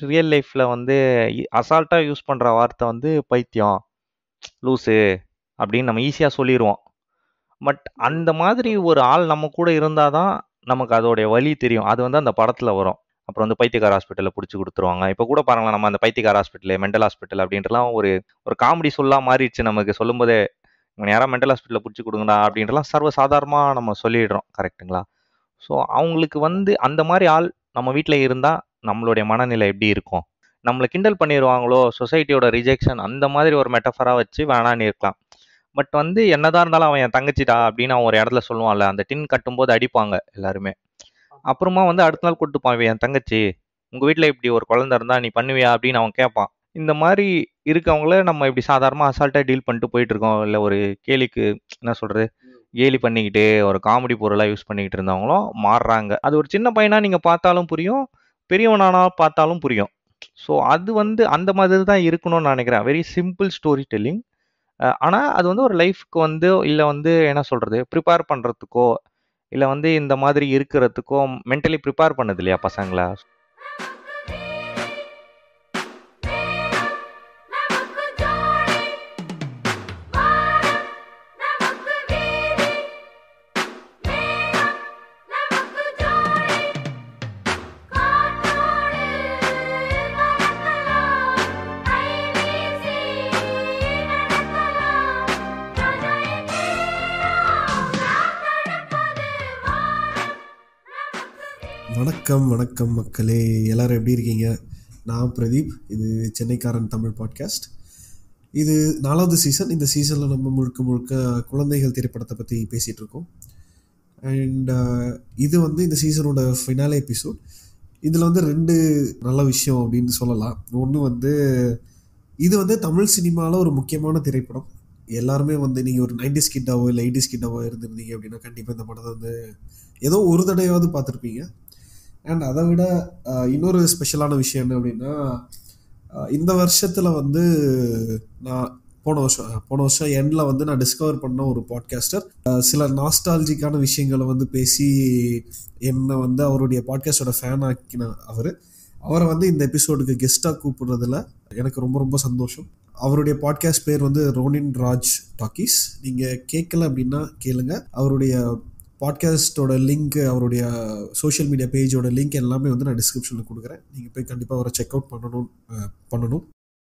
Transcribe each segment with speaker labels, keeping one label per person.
Speaker 1: Real லைஃப்ல வந்து அசால்ட்டா யூஸ் பண்ற வார்த்தை வந்து பைத்தியம், லூசு அப்படின்னு நம்ம ஈஸியா சொல்லிடுவோம். பட் அந்த மாதிரி ஒரு ஆள் நம்ம கூட இருந்தாதான் நமக்கு அதோடைய வலி தெரியும். அது வந்து அந்த படத்துல வரும். அப்புறம் வந்து பைத்தியக்கார ஹாஸ்பிட்டல்ல புடிச்சு கொடுத்துருவாங்க. இப்ப கூட பாருங்களேன், நம்ம அந்த பைத்தியக்கார ஹாஸ்பிட்டல், மென்டல் ஹாஸ்பிட்டல் அப்படின்றலாம் ஒரு ஒரு காமெடி சொல்லா மாறிடுச்சு நமக்கு. சொல்லும் போதே இவனை யாரா மென்டல் ஹாஸ்பிட்டல்ல புடிச்சு கொடுங்கடா அப்படின்றலாம் சர்வசாதாரணமா நம்ம சொல்லிடுறோம். கரெக்ட்டுங்களா? ஸோ அவங்களுக்கு வந்து அந்த மாதிரி ஆள் நம்ம வீட்ல இருந்தா நம்மளுடைய மனநிலை எப்படி இருக்கும்? நம்மள கிண்டல் பண்ணிருவாங்களோ, சொசைட்டியோட ரிஜெக்ஷன் அந்த மாதிரி ஒரு மெட்டஃபரா வச்சு வேணான்னு இருக்கலாம். பட் வந்து என்னதான் இருந்தாலும் அவன் என் தங்கச்சிடா அப்படின்னு அவன் ஒரு இடத்துல சொல்லுவான்ல, அந்த டின் கட்டும்போது அடிப்பாங்க எல்லாருமே. அப்புறமா வந்து அடுத்த நாள் கூட்டுப்பான், இவன் என் தங்கச்சி, உங்க வீட்ல இப்படி ஒரு குழந்தை இருந்தா நீ பண்ணுவியா அப்படின்னு அவன் கேட்பான். இந்த மாதிரி இருக்கவங்கள நம்ம இப்படி சாதாரணமா அசால்ட்டா டீல் பண்ணிட்டு போயிட்டு இருக்கோம். இல்ல ஒரு கேலிக்கு என்ன சொல்றது, கேலி பண்ணிக்கிட்டு ஒரு காமெடி பொருளா யூஸ் பண்ணிக்கிட்டு இருந்தவங்களும் மாறுறாங்க. அது ஒரு சின்ன பையனா நீங்க பார்த்தாலும் புரியும், பெரியவனானா பார்த்தாலும் புரியும். ஸோ அது வந்து அந்த மாதிரி தான் இருக்கணும்னு நினைக்கிறேன். Very simple story telling. ஆனா அது வந்து ஒரு லைஃப்க்கு வந்து இல்ல வந்து என்ன சொல்றது, ப்ரிப்பேர் பண்றதுக்கோ, இல்ல வந்து இந்த மாதிரி இருக்கிறதுக்கோ மென்டலி ப்ரிப்பேர் பண்ணுது இல்லையா பசங்கள?
Speaker 2: வணக்கம் வணக்கம் மக்களே, எல்லோரும் எப்படி இருக்கீங்க? நான் பிரதீப். இது சென்னைக்காரன் தமிழ் பாட்காஸ்ட். இது 4வது சீசன். இந்த சீசனில் நம்ம முழுக்க முழுக்க குழந்தைகள் திரைப்படத்தை பற்றி பேசிகிட்டு இருக்கோம். அண்ட் இது வந்து இந்த சீசனோட ஃபைனல் எபிசோட். இதில் வந்து 2 நல்ல விஷயம் அப்படின்னு சொல்லலாம். ஒன்று வந்து இது வந்து தமிழ் சினிமாவில் ஒரு முக்கியமான திரைப்படம். எல்லாருமே வந்து நீங்கள் ஒரு 90s கிட்டாவோ இல்லை 80s கிட்டாவோ இருந்திருந்தீங்க அப்படின்னா கண்டிப்பாக இந்த படத்தை வந்து ஏதோ ஒரு தடவையாவது பார்த்துருப்பீங்க. அண்ட் அதை விட இன்னொரு ஸ்பெஷலான விஷயம் என்ன அப்படின்னா, இந்த வருஷத்தில் வந்து நான் போன வருஷம் எண்டில் வந்து நான் டிஸ்கவர் பண்ண ஒரு பாட்காஸ்டர் சில நாஸ்டாலஜிக்கான விஷயங்களை வந்து பேசி என்னை வந்து அவருடைய பாட்காஸ்டோட ஃபேன் ஆக்கின அவரை வந்து இந்த எபிசோடுக்கு கெஸ்ட்டாக கூப்பிடுறதுல எனக்கு ரொம்ப ரொம்ப சந்தோஷம். அவருடைய பாட்காஸ்ட் பேர் வந்து ரோனின் ராஜ் டாக்கீஸ். நீங்கள் கேட்கல அப்படின்னா கேளுங்க. அவருடைய பாட்காஸ்டோட லிங்க், அவருடைய சோஷியல் மீடியா பேஜோட லிங்க் எல்லாமே வந்து நான் டிஸ்கிரிப்ஷனில் கொடுக்குறேன். நீங்கள் போய் கண்டிப்பாக அவரை செக் அவுட் பண்ணணும்.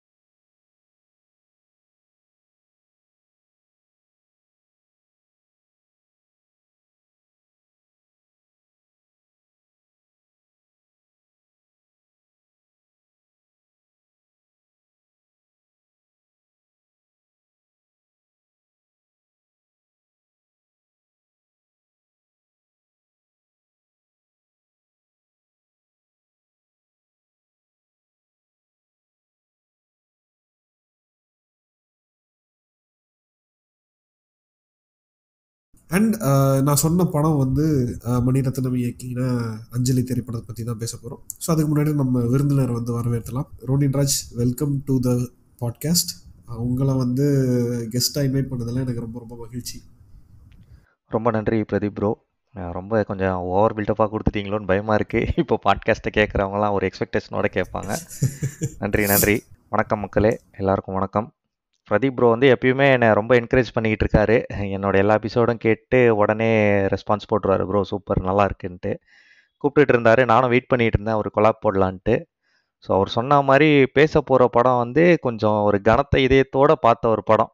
Speaker 2: அண்ட் நான் சொன்ன படம் வந்து மணிரத்னம் இயக்கின அஞ்சலி திரைப்படத்தை பற்றி தான் பேச போகிறோம். ஸோ அதுக்கு முன்னாடி நம்ம விருந்தினர் வந்து வரவேற்கலாம். Ronin Raj, welcome to the podcast. உங்களை வந்து கெஸ்ட்டாக இன்வைட் பண்ணதில் எனக்கு ரொம்ப ரொம்ப மகிழ்ச்சி.
Speaker 1: ரொம்ப நன்றி பிரதீப் ப்ரோ. ரொம்ப கொஞ்சம் ஓவர் பில்டப்பாக கொடுத்துட்டீங்களோன்னு பயமாக இருக்குது. இப்போ பாட்காஸ்ட்டை கேட்குறவங்களாம் ஒரு எக்ஸ்பெக்டேஷனோட கேட்பாங்க. நன்றி நன்றி. வணக்கம் மக்களே, எல்லாருக்கும் வணக்கம். பிரதீப் ப்ரோ வந்து எப்பயுமே என்னை ரொம்ப என்கரேஜ் பண்ணிக்கிட்டு இருக்காரு. என்னோட எல்லா எபிசோடும் கேட்டு உடனே ரெஸ்பான்ஸ் போட்டுருவாரு. ப்ரோ சூப்பர், நல்லா இருக்குன்ட்டு கூப்பிட்டுட்டு இருந்தாரு. நானும் வெயிட் பண்ணிட்டு இருந்தேன் ஒரு கொலாப் போடலான்ட்டு. ஸோ அவர் சொன்ன மாதிரி பேச போகிற படம் வந்து கொஞ்சம் ஒரு கனத்த இதயத்தோட பார்த்த ஒரு படம்.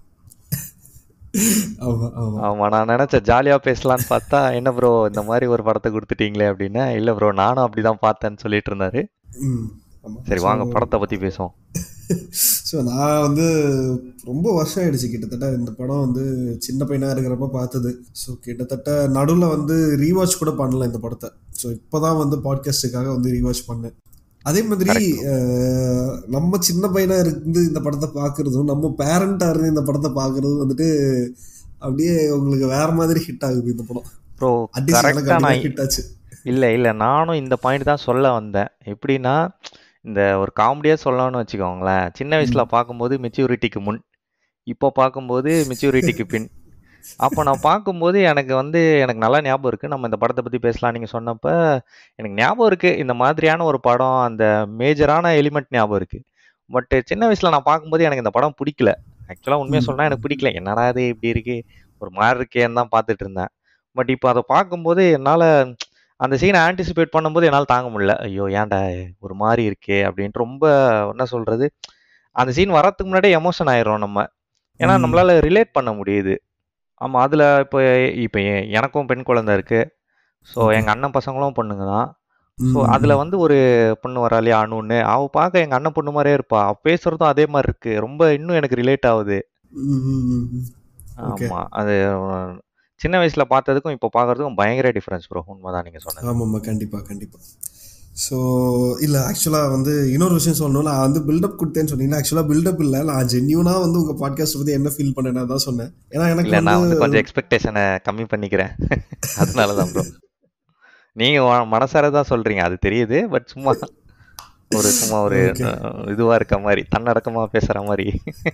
Speaker 1: ஆமாம், நான் நினச்சேன் ஜாலியாக பேசலான்னு பார்த்தா என்ன ப்ரோ இந்த மாதிரி ஒரு படத்தை கொடுத்துட்டீங்களே அப்படின்னா, இல்லை ப்ரோ நானும் அப்படி தான் பார்த்தேன்னு சொல்லிட்டு இருந்தாரு. சரி வாங்க படத்தை பற்றி பேசுவோம்.
Speaker 2: ஸோ நான் வந்து ரொம்ப வருஷம் ஆயிடுச்சு, கிட்டத்தட்ட இந்த படம் வந்து சின்ன பையனாக இருக்கிறப்ப பார்த்தது. ஸோ கிட்டத்தட்ட நடுவில் வந்து ரீவாச் கூட பண்ணல இந்த படத்தை. ஸோ இப்போ தான் வந்து பாட்காஸ்ட்டுக்காக வந்து ரீவாச் பண்ணேன். அதே மாதிரி நம்ம சின்ன பையனாக இருந்து இந்த படத்தை பார்க்குறதும் நம்ம பேரண்டாக இருந்து இந்த படத்தை பார்க்குறதும் வந்துட்டு அப்படியே உங்களுக்கு வேற மாதிரி ஹிட் ஆகுது இந்த படம்.
Speaker 1: ப்ரோ
Speaker 2: ஹிட் ஆச்சு.
Speaker 1: இல்லை நானும் இந்த பாயிண்ட் தான் சொல்ல வந்தேன். எப்படின்னா இந்த ஒரு காமெடியாக சொல்லணும்னு வச்சுக்கோங்களேன், சின்ன வயசில் பார்க்கும்போது மெச்சூரிட்டிக்கு முன், இப்போ பார்க்கும்போது மெச்சூரிட்டிக்கு பின். அப்போ நான் பார்க்கும்போது எனக்கு நல்லா ஞாபகம் இருக்குது. நம்ம இந்த படத்தை பற்றி பேசலாம் நீங்கள் சொன்னப்போ எனக்கு ஞாபகம் இருக்குது. இந்த மாதிரியான ஒரு படம், அந்த மேஜரான எலிமெண்ட் ஞாபகம் இருக்குது. பட் சின்ன வயசில் நான் பார்க்கும்போது எனக்கு இந்த படம் பிடிக்கல. ஆக்சுவலாக உண்மையாக சொன்னால் எனக்கு பிடிக்கல. என்னடா இது இப்படி இருக்கு, ஒரு மாதிரி இருக்கேன்னு தான் பார்த்துட்டு இருந்தேன். பட் இப்போ அதை பார்க்கும்போது என்னால் அந்த சீனை ஆன்டிசிபேட் பண்ணும்போது என்னால் தாங்க முடியல. ஐயோ ஏன்டா ஒரு மாதிரி இருக்கே அப்படின்ட்டு ரொம்ப என்ன சொல்கிறது, அந்த சீன் வரத்துக்கு முன்னாடியே எமோஷன் ஆயிரும் நம்ம. ஏன்னா நம்மளால ரிலேட் பண்ண முடியுது. ஆமாம், அதில் இப்போ இப்போ எனக்கும் பெண் குழந்தை இருக்குது. ஸோ எங்கள் அண்ணன் பசங்களும் பொண்ணுங்க தான். ஸோ அதில் ஒரு பொண்ணு வரா இல்லையா, அணுன்னு, அவள் பார்க்க எங்கள் அண்ணன் பொண்ணு மாதிரியே இருப்பா. அவள் பேசுகிறதும் அதே மாதிரி இருக்குது. ரொம்ப இன்னும் எனக்கு ரிலேட் ஆகுது. ஆமாம், அது சின்ன வயசில் பார்த்ததுக்கும் இப்போ பார்க்குறதுக்கும் பயங்கர டிஃப்ரென்ஸ் ப்ரோ. உண்மைதான் நீங்கள் சொன்னது.
Speaker 2: ஆமாம்மா, கண்டிப்பாக கண்டிப்பாக. ஸோ இல்லை, ஆக்சுவலாக இன்னொரு விஷயம் சொல்லணும். நான் பில்டப் கொடுத்தேன்னு சொன்னீங்கன்னா, ஆக்சுவலாக பில்டப் இல்லை, நான் ஜென்யூனாக உங்கள் பாட்காஸ்ட் பற்றி என்ன ஃபீல் பண்ணேன்னா தான் சொன்னேன். ஏன்னா எனக்கு
Speaker 1: நான் கொஞ்சம் எக்ஸ்பெக்டேஷனை கம்மி பண்ணிக்கிறேன். அதனால தான் ப்ரோ. நீங்கள் மனசார தான் சொல்கிறீங்க, அது தெரியுது. பட் சும்மா ஒரு இதுவாக இருக்க மாதிரி, தன்னடக்கமாக பேசுகிற மாதிரி.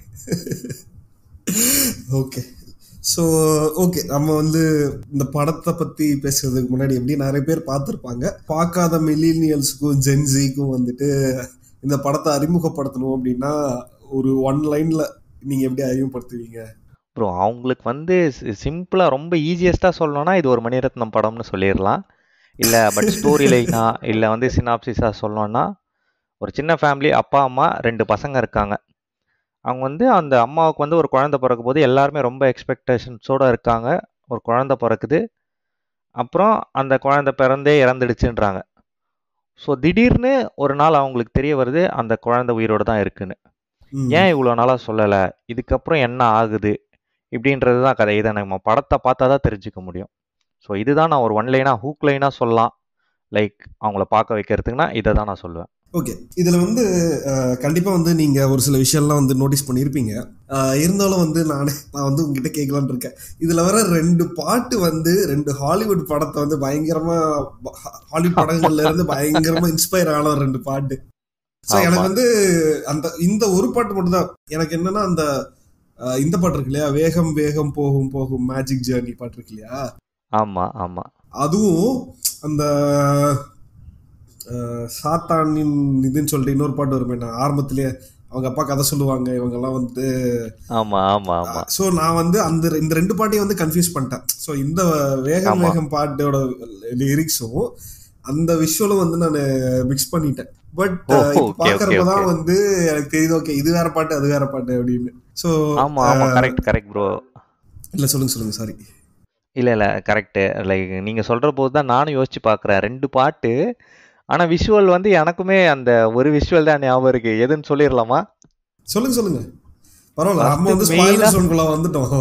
Speaker 2: ஓகே. ஸோ ஓகே, நம்ம இந்த படத்தை பற்றி பேசுறதுக்கு முன்னாடி எப்படி நிறைய பேர் பார்த்துருப்பாங்க, பார்க்காத மில்லினியல்ஸுக்கும் ஜென்சிக்கும் இந்த படத்தை அறிமுகப்படுத்தணும் அப்படின்னா ஒரு ஒன் லைனில் நீங்கள் எப்படி அறிமுகப்படுத்துவீங்க
Speaker 1: ப்ரோ? அவங்களுக்கு சிம்பிளாக ரொம்ப ஈஸியஸ்ட்டாக சொல்லணும்னா இது ஒரு மணிரத்னம் படம்னு சொல்லிடலாம். இல்லை பட் ஸ்டோரி லைனா இல்லை சினாப்சிஸாக சொல்லணும்னா, ஒரு சின்ன ஃபேமிலி, அப்பா அம்மா 2 பசங்க இருக்காங்க. அவங்க அந்த அம்மாவுக்கு ஒரு குழந்தை பிறக்கும் போது எல்லாருமே ரொம்ப எக்ஸ்பெக்டேஷன்ஸோடு இருக்காங்க. ஒரு குழந்தை பிறக்குது, அப்புறம் அந்த குழந்தை பிறந்தே இறந்துடுச்சுன்றாங்க. ஸோ திடீர்னு ஒரு நாள் அவங்களுக்கு தெரிய வருது அந்த குழந்தை உயிரோடு தான் இருக்குன்னு. ஏன் இவ்வளோ நாளாக சொல்லலை, இதுக்கப்புறம் என்ன ஆகுது இப்படின்றது தான் கதை. இதை நம்ம படத்தை பார்த்தா தான் தெரிஞ்சுக்க முடியும். ஸோ இதுதான் நான் ஒரு ஒன் லைனாக ஹூக் லைனாக சொல்லலாம். லைக் அவங்கள பார்க்க வைக்கிறதுக்குன்னா இதை தான் நான் சொல்லுவேன்.
Speaker 2: ஓகே, இதில் கண்டிப்பாக நீங்கள் ஒரு சில விஷயம்லாம் நோட்டீஸ் பண்ணியிருப்பீங்க. இருந்தாலும் நான் உங்ககிட்ட கேட்கலான்னு இருக்கேன். இதில் வர 2 பாட்டு 2 ஹாலிவுட் படத்தை பயங்கரமாக, ஹாலிவுட் படங்கள்லேருந்து பயங்கரமாக இன்ஸ்பயர் ஆன 2 பாட்டு. ஸோ எனக்கு இந்த ஒரு பாட்டு மட்டும் தான் எனக்கு என்னன்னா, இந்த பாட்டு இருக்கு இல்லையா, வேகம் வேகம் போகும் போகும் மேஜிக் ஜேர்னி பாட்டு இருக்கு இல்லையா.
Speaker 1: ஆமாம் ஆமாம்.
Speaker 2: அதுவும் அந்த சாத்தானின் இதுன்னு சொல்லிட்டு இன்னொரு பாட்டு வருமே, நான் ஆரம்பத்திலேயே அவங்க அப்பா கதை சொல்லுவாங்க, இவங்கெல்லாம்
Speaker 1: ஆமா ஆமா ஆமா.
Speaker 2: ஸோ நான் இந்த 2 பாட்டையும் கன்ஃபியூஸ் பண்ணிட்டேன். ஸோ இந்த வேகம் வேகம் பாட்டோட லிரிக்ஸும் அந்த விஷுவலும் நான் மிக்ஸ் பண்ணிட்டேன். பட் பாக்குறப்பதான் எனக்கு தெரியுது, ஓகே இது வேற பாட்டு அது வேற பாட்டு அப்படின்னு. So
Speaker 1: correct bro.
Speaker 2: இல்லை சொல்லுங்க சாரி.
Speaker 1: இல்லை கரெக்டு. லைக் நீங்கள் சொல்கிற போது தான் நானும் யோசிச்சு பார்க்குறேன். 2 பாட்டு, ஆனால் விஷுவல் எனக்குமே அந்த ஒரு விஷுவல் தான் ஞாபகம் இருக்கு. எதுன்னு சொல்லிடலாமா?
Speaker 2: சொல்லுங்க பரவாயில்ல, நம்ம ஸ்பாயிலர் ஜோனுக்குள்ள வந்துட்டோம்.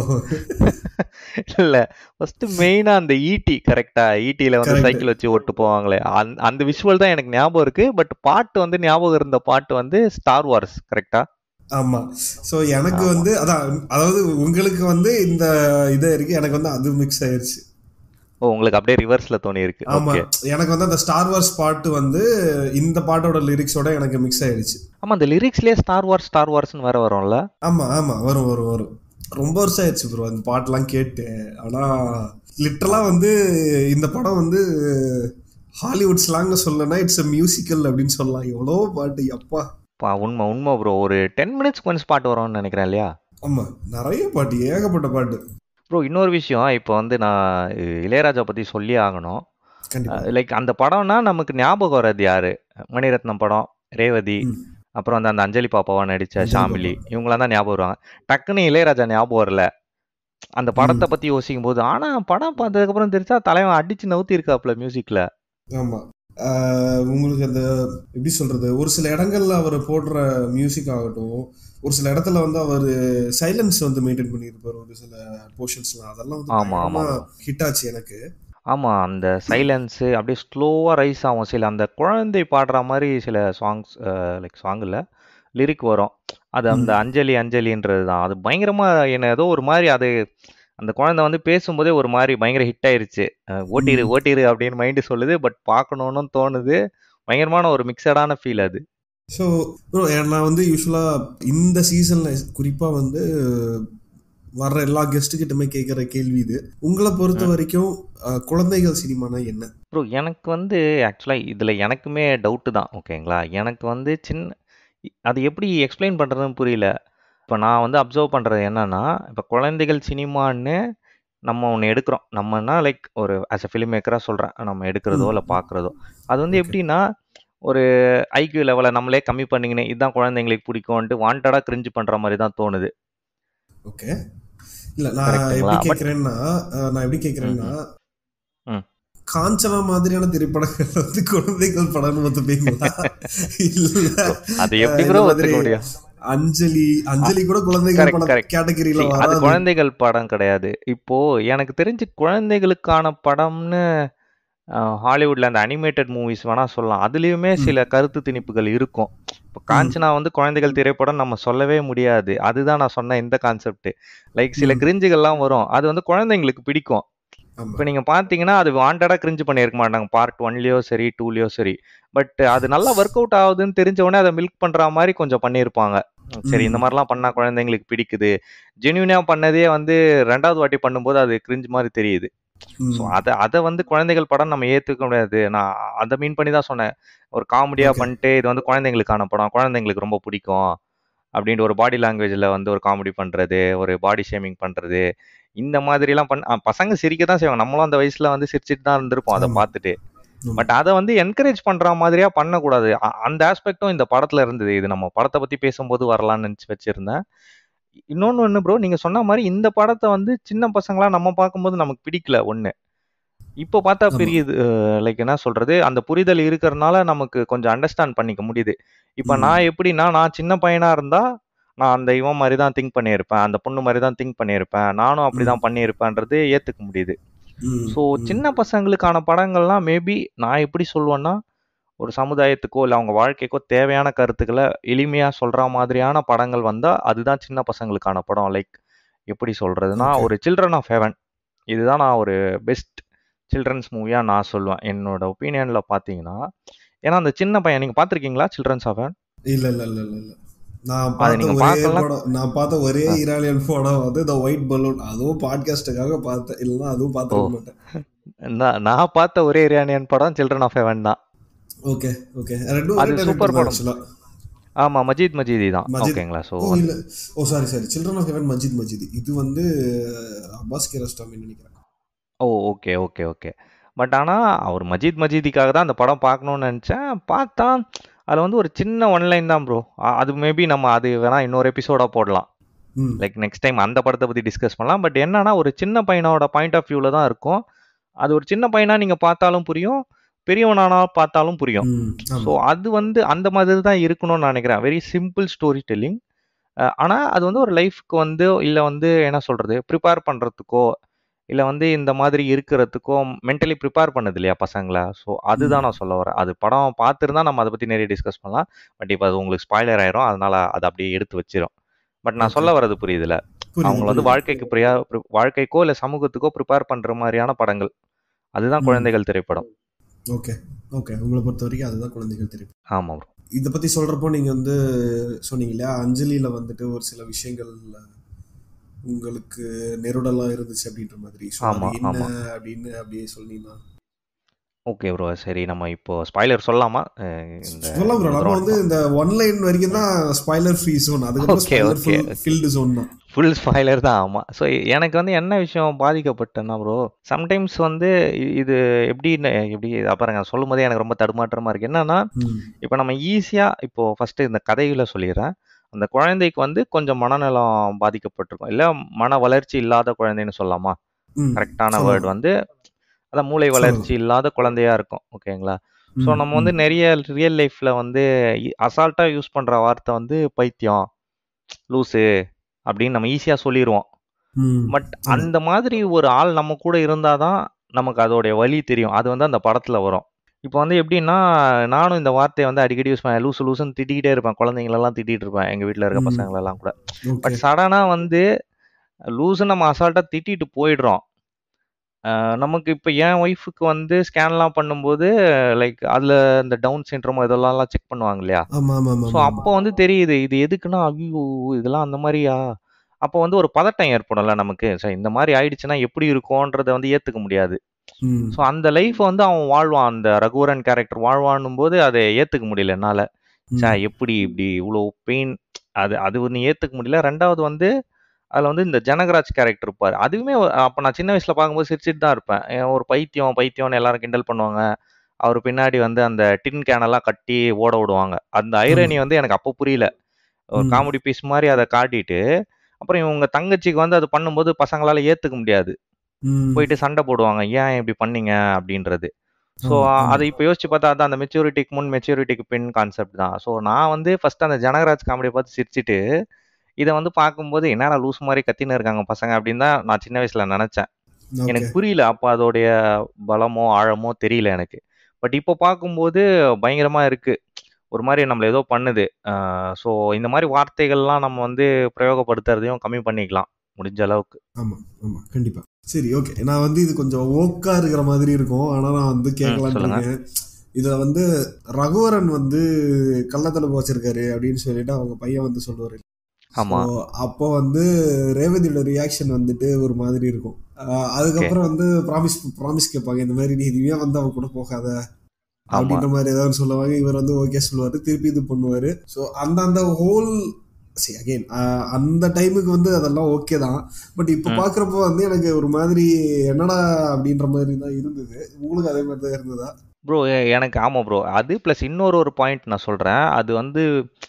Speaker 1: இல்லை, ஃபர்ஸ்ட் மெயினாக அந்த ஈட்டி, கரெக்டா? ஈட்டியில் சைக்கிள் வச்சு ஓட்டு போவாங்களே, அந்த விஷுவல் தான் எனக்கு ஞாபகம் இருக்கு. பட் பாட்டு ஞாபகம் இருந்த பாட்டு ஸ்டார் வார்ஸ், கரெக்டா?
Speaker 2: ஆமா. ஸோ எனக்கு அதான், அதாவது உங்களுக்கு இந்த இதே இருக்கு, எனக்கு அது மிக்ஸ் ஆயிருச்சு.
Speaker 1: ஓ, உங்களுக்கு அப்படியே ரிவர்ஸ்ல தோணி இருக்கு.
Speaker 2: ஆமா, எனக்கு அந்த ஸ்டார் வார்ஸ் பாட்டு இந்த பாட்டோட லிரிக்ஸோட எனக்கு மிக்ஸ் ஆயிருச்சு.
Speaker 1: ஆமா, அந்த லிரிக்ஸ்லயே ஸ்டார் வார்ஸ்னு வேற வரும்ல.
Speaker 2: ஆமா வரும். ரொம்ப வருஷம் ஆயிடுச்சு ப்ரோ அந்த பாட்டெல்லாம் கேட்டு. ஆனா லிட்டரலா இந்த படம் ஹாலிவுட் ஸ்லாங்ல சொல்லனா இட்ஸ் a மியூசிக்கல் அப்படின்னு சொல்லலாம். எவ்வளோ பாட்டு, அப்பா
Speaker 1: உண்மை ப்ரோ. ஒரு 10 மினிட்ஸ் கொஞ்சம் பாட்டு வரும்னு நினைக்கிறேன் இல்லையா?
Speaker 2: ஆமா, நிறைய பாட்டு, ஏகப்பட்ட பாட்டு
Speaker 1: ப்ரோ. இன்னொரு விஷயம், இப்போ நான் இளையராஜா பற்றி சொல்லி ஆகணும். லைக் அந்த படம்னா நமக்கு ஞாபகம் வர்றது யாரு? மணிரத்னம் படம், ரேவதி, அப்புறம் அந்த அஞ்சலி பாப்பாவா நடித்த ஷாமிலி, இவங்களாம் தான் ஞாபகம் வருவாங்க. டக்குன்னு இளையராஜா ஞாபகம் வரல அந்த படத்தை பற்றி யோசிக்கும் போது. ஆனால் படம் பார்த்ததுக்கப்புறம் தெரிஞ்சா தலைவன் அடித்து நவுத்தி இருக்காப்புல மியூசிக்கில்.
Speaker 2: ஆமாம், உங்களுக்கு அந்த எப்படி சொல்றது, ஒரு சில இடங்கள்ல அவர் போடுற மியூசிக் ஆகட்டும், ஒரு சில இடத்துல அவர் சைலன்ஸ் மெயின்டைன் பண்ணியிருப்பார் ஒரு சில போர்ஷன்ஸ்லாம். அதெல்லாம் ஹிட் ஆச்சு எனக்கு.
Speaker 1: ஆமாம், அந்த சைலன்ஸு அப்படியே ஸ்லோவாக ரைஸ் ஆகும். சில அந்த குழந்தை பாடுற மாதிரி சில சாங்ஸ், லைக் சாங்கில் லிரிக் வரும். அது அந்த அஞ்சலின்றது தான். அது பயங்கரமாக என்ன ஏதோ ஒரு மாதிரி, அது அந்த குழந்தை பேசும்போதே ஒரு மாதிரி பயங்கர ஹிட் ஆயிருச்சு. ஓட்டிரு அப்படின்னு மைண்டு சொல்லுது. பட் பார்க்கணுன்னு தோணுது. பயங்கரமான ஒரு மிக்சடான ஃபீல் அது.
Speaker 2: ஸோ ப்ரோ, நான் யூஸ்வலாக இந்த சீசனில் குறிப்பாக வர்ற எல்லா கெஸ்ட் கிட்டமே கேட்குற கேள்வி இது. உங்களை பொறுத்த வரைக்கும் குழந்தைகள் சினிமானா என்ன?
Speaker 1: ப்ரோ எனக்கு வந்து ஆக்சுவலாக இதில் எனக்குமே டவுட்டு தான் ஓகேங்களா. எனக்கு வந்து அது எப்படி எக்ஸ்பிளைன் பண்ணுறதுன்னு புரியல. இப்போ நான் வந்து அப்சர்வ் பண்ணுறது என்னன்னா, இப்போ குழந்தைகள் சினிமான்னு நம்ம ஒன்று எடுக்கிறோம். நம்மனா லைக் ஒரு ஆஸ் அ ஃபிலிம் மேக்கராக சொல்கிறேன். நம்ம எடுக்கிறதோ இல்லை பார்க்குறதோ அது வந்து
Speaker 2: ஓகே
Speaker 1: எப்படின்னா ஒரு ஐக்யூ லெவலை நம்மளே கம்மி பண்ணிக்கினே இதுதான் குழந்தைங்களுக்கு பிடிக்கும்ன்ட்டு வாண்டடாக கிரிஞ்சு பண்ணுற மாதிரி தான் தோணுது.
Speaker 2: ஓகே. இல்லை
Speaker 1: கரெக்ட்டுங்களா? பட்
Speaker 2: நான் எப்படி
Speaker 1: ம்
Speaker 2: கேட்குறேன்னா,
Speaker 1: ம் ம்
Speaker 2: காஞ்சனா மாதிரியான திரைப்படங்கள் வந்து குழந்தைகள் படம்னு ஒத்துப்பீங்களா? இல்ல
Speaker 1: ப்ரோ அது எப்படி
Speaker 2: இந்த
Speaker 1: ப்ரோ
Speaker 2: மாதிரி
Speaker 1: ஒத்துக்க முடியும்?
Speaker 2: அஞ்சலி அஞ்சலி கூட குழந்தைகள்
Speaker 1: கரெக்ட்
Speaker 2: படம்
Speaker 1: கரெக்ட்
Speaker 2: கேட்டகரியில
Speaker 1: சி அது
Speaker 2: வராது.
Speaker 1: குழந்தைகள் படம் கிடையாது. இப்போ எனக்கு தெரிஞ்சு குழந்தைகளுக்கான படம்னு ஹாலிவுட்ல அந்த அனிமேட்டட் மூவிஸ் வேணா சொல்லலாம். அதுலயுமே சில கருத்து திணிப்புகள் இருக்கும். இப்போ காஞ்சனா வந்து குழந்தைகள் திரைப்படம் நம்ம சொல்லவே முடியாது. அதுதான் நான் சொன்ன இந்த கான்செப்ட். லைக் சில கிரிஞ்சுகள்லாம் வரும். அது வந்து குழந்தைங்களுக்கு பிடிக்கும்.
Speaker 2: ஆமா.
Speaker 1: இப்போ நீங்க பார்த்தீங்கன்னா, அது வாண்டடா கிரிஞ்சு பண்ணியிருக்க மாட்டாங்க. பார்ட் 1லயோ சரி, 2லயோ சரி. பட் அது நல்லா ஒர்க் அவுட் ஆகுதுன்னு தெரிஞ்ச உடனே அத மில்க் பண்ற மாரி கொஞ்சம் பண்ணியிருப்பாங்க. சரி இந்த மாரிலாம் பண்ணா குழந்தைங்களுக்கு பிடிக்குது. ஜென்யூனா பண்ணதே வந்து 2வது வாட்டி பண்ணும்போது அது கிரிஞ்ச் மாரி தெரியுது. ஸோ அத அத வந்து குழந்தைகள் படம் நம்ம ஏத்துக்க முடியாது. நான் அத மீன் பண்ணி தான் சொன்னேன். ஒரு காமெடியா
Speaker 2: ஓகே.
Speaker 1: பண்ணிட்டு, இது வந்து குழந்தைங்களுக்கான படம். குழந்தைங்களுக்கு ரொம்ப பிடிக்கும். அப்படின்ட்டு ஒரு பாடி லாங்குவேஜ்ல வந்து ஒரு காமெடி பண்றது, ஒரு பாடி ஷேமிங் பண்றது. இந்த மாதிரிலாம் பசங்க சிரிக்க தான் செய்வாங்க. நம்மளும் அந்த வயசுல வந்து சிரிச்சுட்டு தான் இருந்திருப்போம் அத
Speaker 2: ஆமா
Speaker 1: பார்த்துட்டு.
Speaker 2: ஆமா
Speaker 1: பட் அத வந்து என்கரேஜ் பண்ற மாதிரியா பண்ணக்கூடாது. அந்த ஆஸ்பெக்டும் இந்த படத்துல இருந்தது. இது நம்ம படத்த பத்தி பேசும்போது வரலாம்னு நெனச்சு வச்சிருந்தேன். இன்னொன்னு ப்ரோ, நீங்க சொன்ன மாரி இந்த படத்த வந்து சின்ன பசங்களா நம்ம பார்க்கும்போது நமக்கு பிடிக்கல ஒண்ணு. இப்போ பார்த்தா
Speaker 2: ஆமா.
Speaker 1: பெரிய இது லைக் என்ன சொல்றது, அந்த புரிதல் இருக்கறனால நமக்கு கொஞ்சம் அண்டர்ஸ்டாண்ட் பண்ணிக்க முடியுது. இப்ப நான் எப்படின்னா, நான் சின்ன பையனா இருந்தா, நான் அந்த இவன் மாரி தான் திங்க் பண்ணியிருப்பேன். அந்த பொண்ணு மாரி தான் திங்க் பண்ணியிருப்பேன். நானும் அப்படிதான் பண்ணியிருப்பேன்றது ஏத்துக்க முடியுது. ஸோ சின்ன பசங்களுக்கான படங்கள்லாம் மேபி நான் எப்படி சொல்லுவேன்னா, ஒரு சமுதாயத்துக்கோ, இல்ல அவங்க வாழ்க்கைக்கோ தேவையான கருத்துக்கள எளிமையா சொல்ற மாதிரியான படங்கள் வந்தா, அதுதான் சின்ன பசங்களுக்கான படம். லைக் எப்படி சொல்றதுன்னா,
Speaker 2: ஓகே.
Speaker 1: ஒரு சில்ட்ரன் ஆஃப் ஹெவன். இதுதான் நான் ஒரு பெஸ்ட் சில்ட்ரன்ஸ் மூவியா நான் சொல்லுவேன். என்னோட ஒப்பீனியன்ல பார்த்தீங்கன்னா, ஏன்னா அந்த சின்ன பையன் நீங்க பார்த்துருக்கீங்களா? Childrens of heaven?
Speaker 2: இல்ல இல்ல இல்ல இல்ல இல்ல.
Speaker 1: அத நீங்க பார்க்கலனா
Speaker 2: நான் பார்த்த ஒரே
Speaker 1: அ
Speaker 2: இராலியன் படம் வந்து த ஒயிட் பலூன். அதுவும் பாட்காஸ்டுக்காக பார்த்தேன். இல்லைன்னா அதுவும்
Speaker 1: ஓ!
Speaker 2: பார்த்துருக்க மாட்டேன்.
Speaker 1: நான் பார்த்த ஒரே இரானியன் படம் சில்ட்ரன் ஆஃப் ஹெவன் தான்.
Speaker 2: Okay okay. ரெண்டும் ஒரே
Speaker 1: அது
Speaker 2: டைரக்டர்
Speaker 1: சூப்பர்
Speaker 2: தான்
Speaker 1: படம்.
Speaker 2: ஆக்சுவலா.
Speaker 1: ஆமா, மஜீத் மஜீதி தான்.
Speaker 2: மஜித்.
Speaker 1: ஓகேங்களா? ஸோ
Speaker 2: ஓ இல்ல. Oh sorry sorry. Children of heaven Majid Majid. இது வந்து அப்பாஸ் கியாரோஸ்டாமி நினைக்கிறேன்.
Speaker 1: Oh! Okay, okay, okay. But ஆனா, அவர் மஜீத் மஜீதிக்காக தான் அந்த படம் பார்க்கணும்னு நெனச்சேன். பார்த்தா, அதுல வந்து ஒரு சின்ன ஒன் லைன் தான் ப்ரோ. அது மேபி நம்ம அது வேணா இன்னொரு எபிசோடா போடலாம். லைக் நெக்ஸ்ட் டைம் அந்த படத்த பத்தி டிஸ்கஸ் பண்ணலாம். பட் என்னன்னா, ஒரு சின்ன பையனோட பாயிண்ட் ஆஃப் வியூல தான் இருக்கும். அது ஒரு சின்ன பையனா நீங்க பார்த்தாலும் புரியும். பெரியவனானா பார்த்தாலும் புரியும். ஸோ
Speaker 2: ஆமா.
Speaker 1: அது வந்து அந்த மாதிரி தான் இருக்கணும்னு நான் நெனைக்கிறேன். Very simple story telling. ஆனா, அது வந்து ஒரு லைஃப்க்கு வந்து இல்ல வந்து என்ன சொல்றது, ப்ரிப்பேர் பண்றதுக்கோ, இல்ல வந்து இந்த மாதிரி இருக்கிறதுக்கோ மென்டலி ப்ரிப்பேர் பண்ணுது இல்லையா பசங்கள? ஸோ அதுதான் நான் சொல்ல வரேன். அது படம் பார்த்திருந்தா நம்ம அத பத்தி நெறைய டிஸ்கஸ் பண்ணலாம். பட் இப்ப அது உங்களுக்கு ஸ்பாய்லர் ஆயிரும். அதனால அத அப்படியே எடுத்து வச்சிரும். பட் நான்
Speaker 2: ஓகே.
Speaker 1: சொல்ல வர்றது புரியுதுல்ல?
Speaker 2: புரியுது
Speaker 1: அவங்கள வந்து
Speaker 2: புரியுது.
Speaker 1: வாழ்க்கைக்கோ, இல்ல சமூகத்துக்கோ ப்ரிப்பேர் பண்ற மாரியான படங்கள். அதுதான் குழந்தைகள் திரைப்படம்.
Speaker 2: Okay okay. உங்களை பொறுத்த வரைக்கும் அதுதான் குழந்தைகள் தெரியும்.
Speaker 1: ஆமா ப்ரோ.
Speaker 2: இதை பத்தி சொல்றப்போ நீங்க வந்து சொன்னீங்க இல்லையா, அஞ்சலியில வந்துட்டு ஒரு சில விஷயங்கள் உங்களுக்கு நெருடலா இருந்துச்சு அப்படின்ற மாதிரி. ஸோ அது
Speaker 1: ஆமா,
Speaker 2: என்ன
Speaker 1: ஆமா.
Speaker 2: அப்படின்னு அப்படியே சொன்னீங்கன்னா
Speaker 1: ஓகே ப்ரோ. சரி நம்ம இப்போ ஸ்பாய்லர் சொல்லலாமா? இந்த
Speaker 2: சொல்லலாம் ப்ரோ.
Speaker 1: இந்த
Speaker 2: நம்ம
Speaker 1: தடவ
Speaker 2: வந்து
Speaker 1: மட்டும்.
Speaker 2: இந்த ஒன்லைன் வரைக்கும்
Speaker 1: ம்.
Speaker 2: தான் ஸ்பாய்லர் ஃப்ரீ ஜோன். அதுக்கப்புறம்
Speaker 1: okay,
Speaker 2: spoiler
Speaker 1: okay,
Speaker 2: full
Speaker 1: okay.
Speaker 2: Filled zone தான்.
Speaker 1: ஃபுல் ஸ்பாய்லர் தான். ஆமா. ஸோ எனக்கு வந்து என்ன விஷயம் பாதிக்கப்பட்டேன்னா ப்ரோ, சம்டைம்ஸ் வந்து இது எப்படி பாருங்க சொல்லும்போதே எனக்கு ரொம்ப தடுமாற்றமா இருக்கு. என்னன்னா, இப்ப நம்ம ஈஸியா இப்போ ஃபர்ஸ்ட்டு இந்த கதைகள சொல்லிர்றேன். அந்த குழந்தைக்கு வந்து கொஞ்சம் மனநலம் பாதிக்கப்பட்டிருக்கும். இல்ல மன வளர்ச்சி இல்லாத குழந்தைன்னு சொல்லலாமா? கரெக்ட்டான வேர்ட்
Speaker 2: சொல்லலாம்
Speaker 1: வந்து அதான் மூளை வளர்ச்சி
Speaker 2: சொல்லலாம்.
Speaker 1: இல்லாத குழந்தையா இருக்கும். ஓகேங்களா? ஸோ நம்ம வந்து நெறைய ரியல் லைஃப்ல வந்து அசால்ட்டா யூஸ் பண்ற வார்த்தை வந்து பைத்தியம், லூசு அப்படின்னு நம்ம ஈஸியா சொல்லிருவோம். பட்
Speaker 2: ஆமா.
Speaker 1: அந்த மாதிரி ஒரு ஆள் நம்ம கூட இருந்தா தான் நமக்கு அதோடைய வலி தெரியும். அது வந்து அந்த படத்துல வரும். இப்போ வந்து எப்படின்னா, நானும் இந்த வார்த்தைய வந்து அடிக்கடி யூஸ் பண்ணேன். லூசு லூசுன்னு திட்டிக்கிட்டே இருப்பேன். குழந்தைங்களெல்லாம் திட்டிட்டு இருப்பேன். எங்க வீட்ல இருக்க பசங்களெல்லாம் கூட.
Speaker 2: ஓகே.
Speaker 1: பட் சடனா வந்து லூசுன்னு நம்ம அசால்ட்டா திட்டிட்டு போயிடுறோம். நமக்கு இப்ப என் ஒய்ஃப்க்கு வந்து ஸ்கேன்லாம் பண்ணும்போது, லைக் அதுல இந்த டவுன் சிண்ட்ரோம் இதெல்லாம்லாம் செக் பண்ணுவாங்க இல்லையா?
Speaker 2: ஆமா ஆமா ஆமா
Speaker 1: ஸோ
Speaker 2: ஆமா ஆமா.
Speaker 1: அப்போ வந்து தெரியுது. இது எதுக்குன்னா, ஐய்யய்யோ! இதெல்லாம் அந்த மாரியா? அப்போ வந்து ஒரு பதட்டம் ஏற்படும்ல நமக்கு. சரி இந்த மாதிரி ஆயிடுச்சுன்னா எப்படி இருக்கும்ன்றத வந்து ஏத்துக்க முடியாது.
Speaker 2: ம்.
Speaker 1: ஸோ அந்த லைஃப் வந்து அவன் வாழ்வான். அந்த ரகுவரன் கேரக்டர் வாழ்வான்னும் போது அதை ஏத்துக்க முடியல என்னால.
Speaker 2: ம்.
Speaker 1: எப்படி இப்படி இவ்வளோ பெயின், அது அது ஒண்ணு ஏத்துக்க முடியல. 2வது வந்து அதுல வந்து இந்த ஜனகராஜ் கேரக்டர் இருப்பாரு. அதுவுமே அப்ப நான் சின்ன வயசுல பார்க்கும்போது சிரிச்சுட்டு தான் இருப்பேன். ஒரு பைத்தியம் பைத்தியம்னு எல்லாரும் கிண்டல் பண்ணுவாங்க. அவரு பின்னாடி வந்து அந்த டின் கேன் எல்லாம் கட்டி ஓட விடுவாங்க. அந்த
Speaker 2: ஆமா.
Speaker 1: ஐரணி வந்து எனக்கு அப்போ புரியல. ஒரு
Speaker 2: ம்.
Speaker 1: காமெடி பீஸ் மாரி அத காட்டிட்டு, அப்புறம் இவங்க தங்கச்சிக்கு வந்து அது பண்ணும்போது பசங்களால ஏத்துக்க முடியாது.
Speaker 2: ம்.
Speaker 1: போயிட்டு சண்டை போடுவாங்க. "ஏன் இப்படி பண்ணீங்க?" அப்படின்றது. ஸோ
Speaker 2: ஆமா, ஆமா.
Speaker 1: அத இப்ப யோசிச்சு பார்த்தா அதான் அந்த மெச்சூரிட்டிக்கு முன் மெச்சூரிட்டிக்கு பின் கான்செப்ட் தான். ஸோ நான் வந்து ஃபர்ஸ்ட் அந்த ஜனகராஜ் காமெடிய பார்த்து சிரிச்சுட்டு, இத வந்து பார்க்கும்போது என்னடா லூசு மாரி கத்தின்னு இருக்காங்க பசங்க அப்படின்னு தான் நான் சின்ன வயசுல நெனச்சேன்.
Speaker 2: ஓகே.
Speaker 1: எனக்கு புரியல. அப்ப அதோடைய பலமோ, ஆழமோ தெரியல எனக்கு. பட் இப்போ பார்க்கும்போது பயங்கரமா இருக்கு. ஒரு மாரி நம்மள ஏதோ பண்ணுது. ஸோ இந்த மாரி வார்த்தைகள்லாம் நம்ம வந்து பிரயோகப்படுத்துறதையும் கம்மி பண்ணிக்கலாம். முடிஞ்ச அளவுக்கு.
Speaker 2: ஆமா, ஆமா. கண்டிப்பா. சரி, ஓகே. நான் வந்து இது கொஞ்சம் ஓக்கா இருக்கிற மாதிரி இருக்கும். ஆனா நான் வந்து கேட்கலான்ட்டு
Speaker 1: சொல்லுங்க.
Speaker 2: இருக்கேன். இதுல வந்து ரகுவரன் வந்து கள்ளத்தடுப்பு வச்சிருக்காரு அப்படின்னு சொல்லிட்டு அவங்க பையன் வந்து சொல்லுவாரு. ஸோ
Speaker 1: ஆமா.
Speaker 2: அப்போ வந்து ரேவதியோட ரியாக்ஷன் வந்துட்டு ஒரு மாதிரி இருக்கும்.
Speaker 1: ஓகே.
Speaker 2: அதுக்கப்புறம் வந்து ப்ராமிஸ் ப்ராமிஸ் கேட்பாங்க. இந்த மாதிரி நீ இதுவே வந்து அவன் கூட போகாத
Speaker 1: ஆமா.
Speaker 2: அப்படின்ற மாதிரி ஏதாவது சொல்லுவாங்க. இவர் வந்து ஓகே சொல்லுவாரு, திருப்பி இது பண்ணுவாரு. ஸோ அந்த அந்த ஹோல் சரி அகைன் அந்த டைமுக்கு வந்து அதெல்லாம் ஓகே தான். பட் இப்போ
Speaker 1: ம்.
Speaker 2: பார்க்குறப்போ வந்து எனக்கு ஒரு மாதிரி என்னடா அப்படின்ற மாதிரி தான் இருந்தது. உங்களுக்கு அதே மாதிரி தான் இருந்ததா?
Speaker 1: ப்ரோ எனக்கு ஆமா ப்ரோ. அது பிளஸ் இன்னொரு பாயிண்ட் நான் சொல்றேன். அது வந்து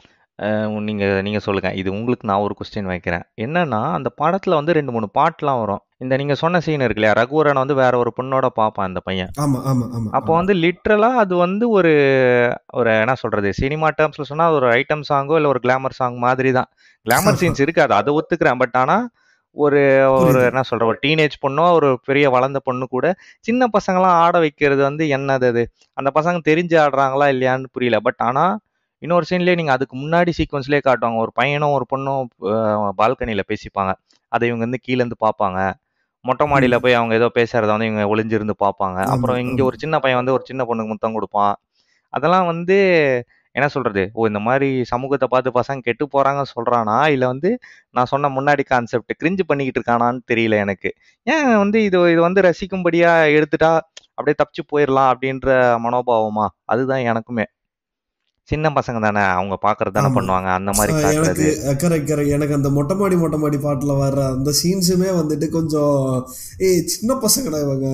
Speaker 1: நீங்க நீங்க சொல்லுங்க. இது உங்களுக்கு நான் ஒரு கொஸ்டின் வைக்கிறேன். என்னன்னா, அந்த படத்துல வந்து 2, 3 பாட்டுலாம் வரும். இந்த நீங்க சொன்ன சீன் இருக்கு இல்லையா? ரகுவரன் வந்து வேற ஒரு பொண்ணோட பார்ப்பான் அந்த பையன்.
Speaker 2: ஆமா, ஆமா, ஆமா,
Speaker 1: அப்போ
Speaker 2: ஆமா.
Speaker 1: வந்து லிட்ரலா அது வந்து ஒரு ஒரு என்ன சொல்றது? சினிமா டெர்ம்ஸ்ல சொன்னா அது ஒரு ஐட்டம் சாங்கோ, இல்ல ஒரு கிளாமர் சாங் மாதிரி தான். கிளாமர் சீன்ஸ் இருக்காது. அத ஒத்துக்கிறேன். பட் ஆனா, ஒரு ஒரு
Speaker 2: புரியுது.
Speaker 1: என்ன சொல்ற? ஒரு டீனேஜ் பொண்ணோ, ஒரு பெரிய வளர்ந்த பொண்ணு கூட சின்ன பசங்கலாம் ஆட வைக்கிறது வந்து என்னது அது? அந்த பசங்க தெரிஞ்சு ஆடுறாங்களா இல்லையான்னு புரியல. பட் ஆனா, இன்னொரு சீன்லயே நீங்க அதுக்கு முன்னாடி சீக்வென்ஸ்லயே காட்டுவாங்க. ஒரு பையனும், ஒரு பொண்ணும் பால்கனில பேசிப்பாங்க. அத இவங்க வந்து கீழ இருந்து பார்ப்பாங்க. மொட்டை மாடியில
Speaker 2: ம்.
Speaker 1: போய் அவங்க ஏதோ பேசுறத வந்து இவங்க ஒளிஞ்சிருந்து பார்ப்பாங்க.
Speaker 2: ஆமா,
Speaker 1: அப்புறம் இங்க
Speaker 2: ஆமா.
Speaker 1: ஒரு சின்ன பையன் வந்து ஒரு சின்ன பொண்ணுக்கு முத்தம் குடுப்பான். அதெல்லாம் வந்து என்ன சொல்றது? ஓ! இந்த மாரி சமூகத்த பார்த்து பசங்க கெட்டு போறாங்கன்னு சொல்றானா? இல்ல வந்து நான் சொன்ன முன்னாடி கான்செப்ட் கிரின்ஜ் பண்ணிக்கிட்டு இருக்கானான்னு தெரியல எனக்கு. ஏன் வந்து இது இது வந்து ரசிக்கும்படியா எடுத்துட்டா, அப்படியே தப்பிச்சு போயிரலாம் அப்படின்ற மனோபாவமா? அதுதான் எனக்குமே. சின்ன பசங்க தானே, அவங்க பார்க்கறது தானே
Speaker 2: ஆமா.
Speaker 1: பண்ணுவாங்க. அந்த மாரி
Speaker 2: எனக்கு
Speaker 1: காட்டுறது.
Speaker 2: Correct, correct. எனக்கு அந்த மொட்டை மாடி பாட்டுல வர்ற அந்த சீன்ஸுமே வந்துட்டு கொஞ்சம் சின்ன பசங்கடா இவங்க.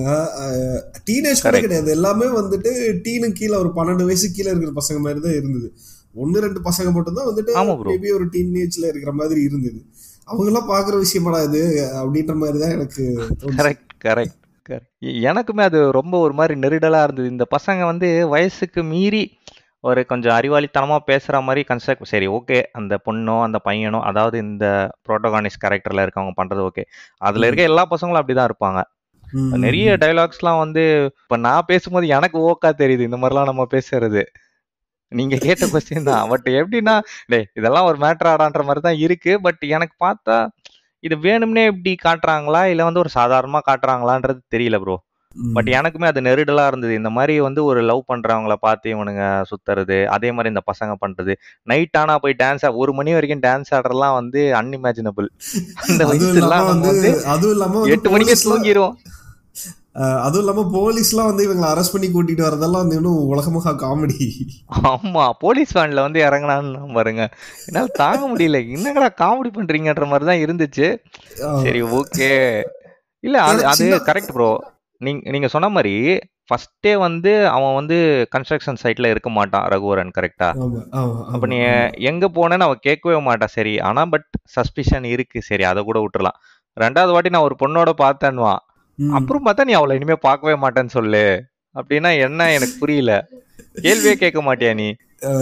Speaker 2: டீனேஜ் கூட
Speaker 1: கரெக்ட்.
Speaker 2: கிடையாது. எல்லாமே வந்துட்டு டீனுக்கு கீழே ஒரு 12 வயசு கீழே இருக்கிற பசங்க மாதிரி தான் இருந்தது. ஒன்னு ரெண்டு பசங்க மட்டும்தான் வந்துட்டு
Speaker 1: ஆமா ப்ரோ.
Speaker 2: மேபி ஒரு டீனேஜ்ல இருக்கிற மாதிரி இருந்தது. அவங்க எல்லாம் பாக்குற விஷயமாடா இது அப்படின்ற மாதிரி தான் எனக்கு தோணுச்சு.
Speaker 1: Correct, correct, correct. எனக்குமே அது ரொம்ப ஒரு மாரி நெருடலா இருந்தது. இந்த பசங்க வந்து வயசுக்கு மீறி ஒரு கொஞ்சம் அறிவாளித்தனமா பேசுற மாரி கன்ஸ்ட்ரக்ட் சரி ஓகே. அந்த பொண்ணோ, அந்த பையனோ அதாவது இந்த புரோட்டோகானிஸ்ட் கேரக்டர்ல இருக்கவங்க பண்றது ஓகே. அதுல
Speaker 2: ம்.
Speaker 1: இருக்க எல்லா பசங்களும் அப்படிதான் இருப்பாங்க.
Speaker 2: ம், ம்,
Speaker 1: நெறைய
Speaker 2: ம்.
Speaker 1: டயலாக்ஸ்லாம் வந்து இப்ப நான் பேசும்போது எனக்கு ஓக்கா தெரியுது. இந்த மாரிலாம் நம்ம பேசுறது. நீங்க கேட்ட கொஸ்டின் தான். பட் எப்படின்னா, டேய் இதெல்லாம் ஒரு மேட்டராடான்ற மாரி தான் இருக்கு. பட் எனக்கு பார்த்தா, இது வேணும்னே இப்படி காட்டுறாங்களா? இல்ல வந்து ஒரு சாதாரணமா காட்டுறாங்களான்றது தெரியல ப்ரோ. பட்
Speaker 2: ம்.
Speaker 1: எனக்குமே அது நெருடலா இருந்தது. இந்த மாரி வந்து ஒரு லவ் பண்றவங்கள பார்த்து இவனுங்க சுத்துறது, அதே மாரி இந்த பசங்க பண்றது. நைட் ஆனா போய் 1 மணி வரைக்கும் டான்ஸ் ஆடுறதெல்லாம் வந்து அன்இமேஜினபிள். அந்த
Speaker 2: அதுவும் இல்லாம
Speaker 1: வயசுலாம் நம்ம
Speaker 2: வந்து
Speaker 1: வந்து
Speaker 2: அதுவும் இல்லாம வந்து
Speaker 1: 8 மணிக்கே
Speaker 2: போலீஸ்ல
Speaker 1: தூங்கிருவோம்.
Speaker 2: அதுவும் இல்லாம போலீஸ்லாம் வந்து இவங்களை அரெஸ்ட் பண்ணி கூட்டிட்டு வரதெல்லாம் வந்து இன்னும் உலகமாக காமெடி.
Speaker 1: ஆமா. போலீஸ் வேன்ல வந்து இறங்குனான்னு பாருங்க. என்னால தாங்க முடியல. என்னங்கடா காமெடி பண்றீங்கன்ற மாரி தான் இருந்துச்சு. சரி ஓகே. இல்ல அது
Speaker 2: ஏன்னா
Speaker 1: அது
Speaker 2: சின்ன
Speaker 1: கரெக்ட் ப்ரோ. நீங்க சொன்ன மாரி ஃபர்ஸ்ட்டே வந்து அவன் வந்து கன்ஸ்ட்ரக்ஷன் சைட்ல இருக்க மாட்டான் ரகுவரன் கரெக்ட்டா?
Speaker 2: ஆமா, ஆமா,
Speaker 1: அப்ப
Speaker 2: ஆமா,
Speaker 1: நீ
Speaker 2: ஆமா.
Speaker 1: எங்க போனேன்னு அவ கேட்கவே மாட்டா. சரி. ஆனா பட் சஸ்பிஷன் இருக்கு. சரி அத கூட விட்டுறலாம். 2வது வாட்டி நான் ஒரு பொண்ணோட பார்த்தேன்னுவான்.
Speaker 2: ம்.
Speaker 1: அப்புறம் பார்த்தா நீ அவள இனிமே பார்க்கவே மாட்டேன்னு சொல்லு. அப்டின்னா என்ன எனக்கு புரியல. கேள்வியே கேட்க மாட்டியா நீ?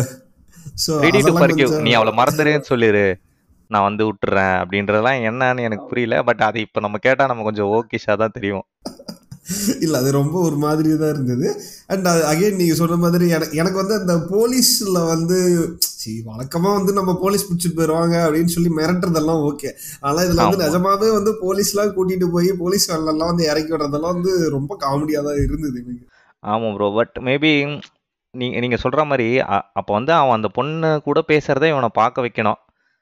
Speaker 2: ஸோ
Speaker 1: ரெடி டூ
Speaker 2: அதெல்லாம்
Speaker 1: ஃபர்கிவ்.
Speaker 2: கொஞ்சம்
Speaker 1: நீ அவள மறந்துருன்னு சொல்லிரு. நான் வந்து விட்டுர்றேன் அப்டின்றதெல்லாம் என்னன்னு எனக்கு புரியல. பட் அது இப்ப நம்ம கேட்டா நம்ம கொஞ்சம் ஓகிஷா தான் தெரியும்.
Speaker 2: இல்ல அது ரொம்ப ஒரு மாதிரி தான் இருந்தது. அண்ட் அகைன் நீங்க சொன்ன மாதிரி எனக்கு வந்து அந்த போலீஸ்ல வந்து சரி வழக்கமா வந்து நம்ம போலீஸ் பிடிச்சிட்டு போயிடுவாங்க அப்படின்னு சொல்லி மிரட்டுறதெல்லாம் ஓகே. ஆனா இதுல வந்து
Speaker 1: ஆமா.
Speaker 2: நிஜமாவே வந்து போலீஸ்லாம் கூட்டிட்டு போய் போலீஸ் வேன்லாம் வந்து இறக்கி விடுறதெல்லாம் வந்து ரொம்ப காமெடியா தான் இருந்தது எனக்கு.
Speaker 1: ஆமா ப்ரோ. பட் மேபி நீங்க சொல்ற மாரி அப்ப வந்து அவன் அந்த பொண்ணு கூட பேசுறத இவன பார்க்க வைக்கணும்.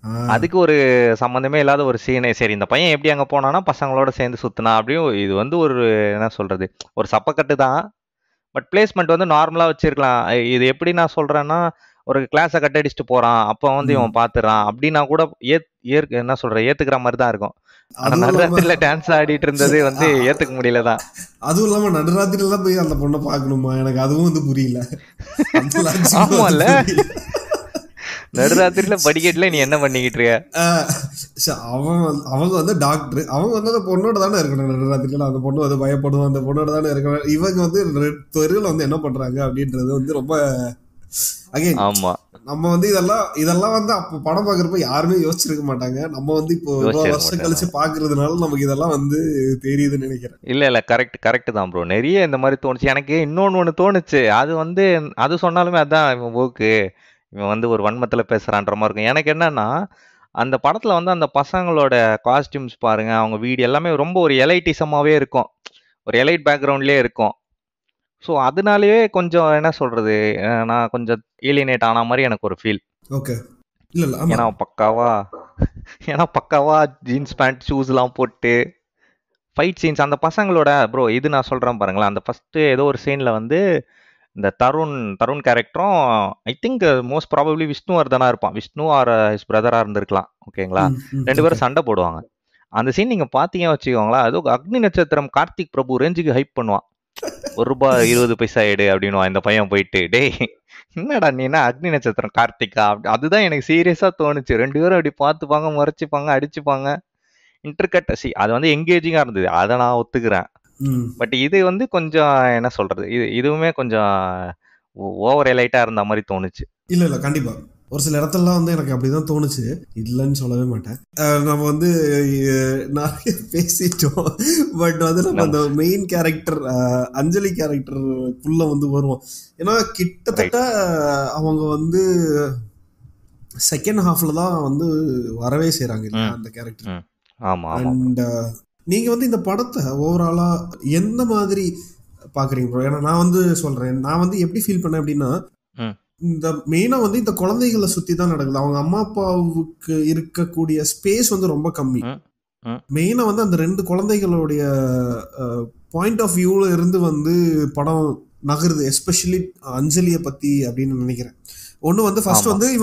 Speaker 1: அதுக்கு ஒரு சம்மந்தமே இல்லாத ஒரு சீனே. சரி இந்த பையன் எப்படி அங்க போனானா பசங்களோட சேர்ந்து சுத்தினா அப்படியும். இது வந்து ஒரு என்ன சொல்றது, ஒரு சப்பக்கட்டு தான். பட் பிளேஸ்மெண்ட் வந்து நார்மலா வச்சிருக்கலாம். இது எப்படி நான் சொல்றேன்னா, ஒரு கிளாஸை கட் அடிச்சுட்டு போறான், அப்போ வந்து இவன் பாத்துறான் அப்படின்னா கூட என்ன சொல்ற ஏத்துக்கிற மாதிரி தான் இருக்கும். ஆனா
Speaker 2: அதுவும் இல்லாம
Speaker 1: நடுராத்திரில டான்ஸ் ஆடிட்டு இருந்தது வந்து ஏத்துக்க முடியலதான்.
Speaker 2: அதுவும் இல்லாம நடுராத்திரில எல்லாம் போய் அந்த பொண்ணை பார்க்கணுமா, எனக்கு அதுவும் வந்து புரியல. அந்த லாஜிக்கும் வந்து
Speaker 1: ஆமால,
Speaker 2: புரியல.
Speaker 1: நடுராத்திரில படிக்கட்டுல நீ என்ன பண்ணிக்கிட்டு இருக்க?
Speaker 2: அவங்க வந்து டாக்டர், அவங்க வந்து அந்த பொண்ணோட தானே இருக்கணும் நடுராத்திரில. அந்த பொண்ணு வந்து பயப்படுவோம், அந்த பொண்ணோட தானே இருக்கணும். இவங்க வந்து தெருவில் வந்து என்ன பண்றாங்க அப்படின்றது வந்து ரொம்ப அகைன்
Speaker 1: ஆமா,
Speaker 2: நம்ம வந்து இதெல்லாம் வந்து அப்போ படம் பாக்குறப்ப யாருமே யோசிச்சிருக்க மாட்டாங்க. நம்ம வந்து இப்போ இவ்வளவு
Speaker 1: யோசிச்சிருக்க
Speaker 2: வருஷம் கழிச்சு
Speaker 1: மாட்டேன்.
Speaker 2: பாக்குறதுனால நமக்கு இதெல்லாம் வந்து தெரியுதுன்னு நினைக்கிறேன்.
Speaker 1: இல்ல கரெக்ட் தான் ப்ரோ. நிறைய இந்த மாதிரி தோணுச்சு. எனக்கு ஒண்ணு தோணுச்சு. அது வந்து அது சொன்னாலுமே அதான் இவன் ஓக்கு, இவன் வந்து ஒரு வன்மத்துல பேசுறான்ற மாதிரி இருக்கும். எனக்கு என்னன்னா, அந்த படத்துல வந்து அந்த பசங்களோட காஸ்டியூம்ஸ் பாருங்க, அவங்க வீடு எல்லாமே ரொம்ப ஒரு எலைட்டிசமாவே இருக்கும். ஒரு எலைட் பேக்ரவுண்ட்லயே இருக்கும். ஸோ அதனாலேயே கொஞ்சம் என்ன சொல்றது, நான் கொஞ்சம் ஏலியனேட் ஆன மாதிரி எனக்கு ஒரு ஃபீல்.
Speaker 2: ஓகே. இல்ல ஆமா.
Speaker 1: ஏன்னா பக்காவா ஏன்னா பக்காவா ஜீன்ஸ் பேண்ட் ஷூஸ்லாம் போட்டு ஃபைட் சீன்ஸ் அந்த பசங்களோட ப்ரோ. இது நான் சொல்றேன் பாருங்களேன். அந்த ஃபர்ஸ்ட் ஏதோ ஒரு சீன்ல வந்து இந்த தருண் கேரக்டரும் ஐ திங்க் மோஸ்ட் ப்ராபப்ளி விஷ்ணுவர்தனா இருப்பான். விஷ்ணு ஆர் ஹிஸ் பிரதரா இருந்திருக்கலாம். ஓகேங்களா? ரெண்டு
Speaker 2: ஓகே.
Speaker 1: பேரும் சண்டை போடுவாங்க. அந்த சீன் நீங்க பாத்தீங்க வச்சுக்கோங்களேன், ஏதோ அக்னி நட்சத்திரம் கார்த்திக் பிரபு ரேஞ்சுக்கு ஹைப் பண்ணுவான். ₹1.20 எடு அப்படின்னுவான் இந்த பையன் போயிட்டு. டேய் என்னடா நீ என்ன அக்னி நட்சத்திரம் கார்த்திகா? அதுதான் எனக்கு சீரியஸா தோணுச்சு. ரெண்டு பேரும் அப்படி பார்த்துப்பாங்க, முறைச்சிப்பாங்க, அடிச்சுப்பாங்க. இன்டர்கட் அது வந்து எங்கேஜிங்கா இருந்தது. அதை நான் ஒத்துக்கிறேன். பட் இது வந்து கொஞ்சம் என்ன சொல்றது, இதுவுமே கொஞ்சம் ஓவர் எலைட்டா இருந்த மாதிரி தோணுச்சு.
Speaker 2: இல்ல கண்டிப்பா ஒரு சில இடத்துலலாம் வந்து எனக்கு அப்படிதான் தோணுச்சு, இல்லைன்னு சொல்லவே மாட்டேன். நம்ம வந்து நிறைய பேசிட்டோம். பட் வந்து நம்ம அந்த மெயின் கேரக்டர் அஞ்சலி கேரக்டருக்குள்ள வந்து வருவோம். ஏன்னா கிட்டத்தட்ட அவங்க வந்து செகண்ட் ஹாஃப்ல தான் வந்து வரவே செய்றாங்க இல்லையா அந்த கேரக்டர். அண்ட் நீங்க வந்து இந்த படத்தை ஓவராலா எந்த மாதிரி பாக்குறீங்க ப்ரோ? ஏன்னா நான் வந்து சொல்றேன், நான் வந்து எப்படி ஃபீல் பண்ணேன் அப்படின்னா, இந்த மெயினா வந்து இந்த குழந்தைகளை சுத்தி தான் நடக்குது. அவங்க அம்மா அப்பாவுக்கு இருக்கக்கூடிய ஸ்பேஸ் வந்து ரொம்ப கம்மி. மெயினா வந்து அந்த ரெண்டு குழந்தைகளுடைய பாயிண்ட் ஆஃப் வியூல இருந்து வந்து படம் நகருது. எஸ்பெஷலி அஞ்சலியை பத்தி அப்படின்னு நினைக்கிறேன். ஒண்ணு வந்து ஃபர்ஸ்ட் வந்து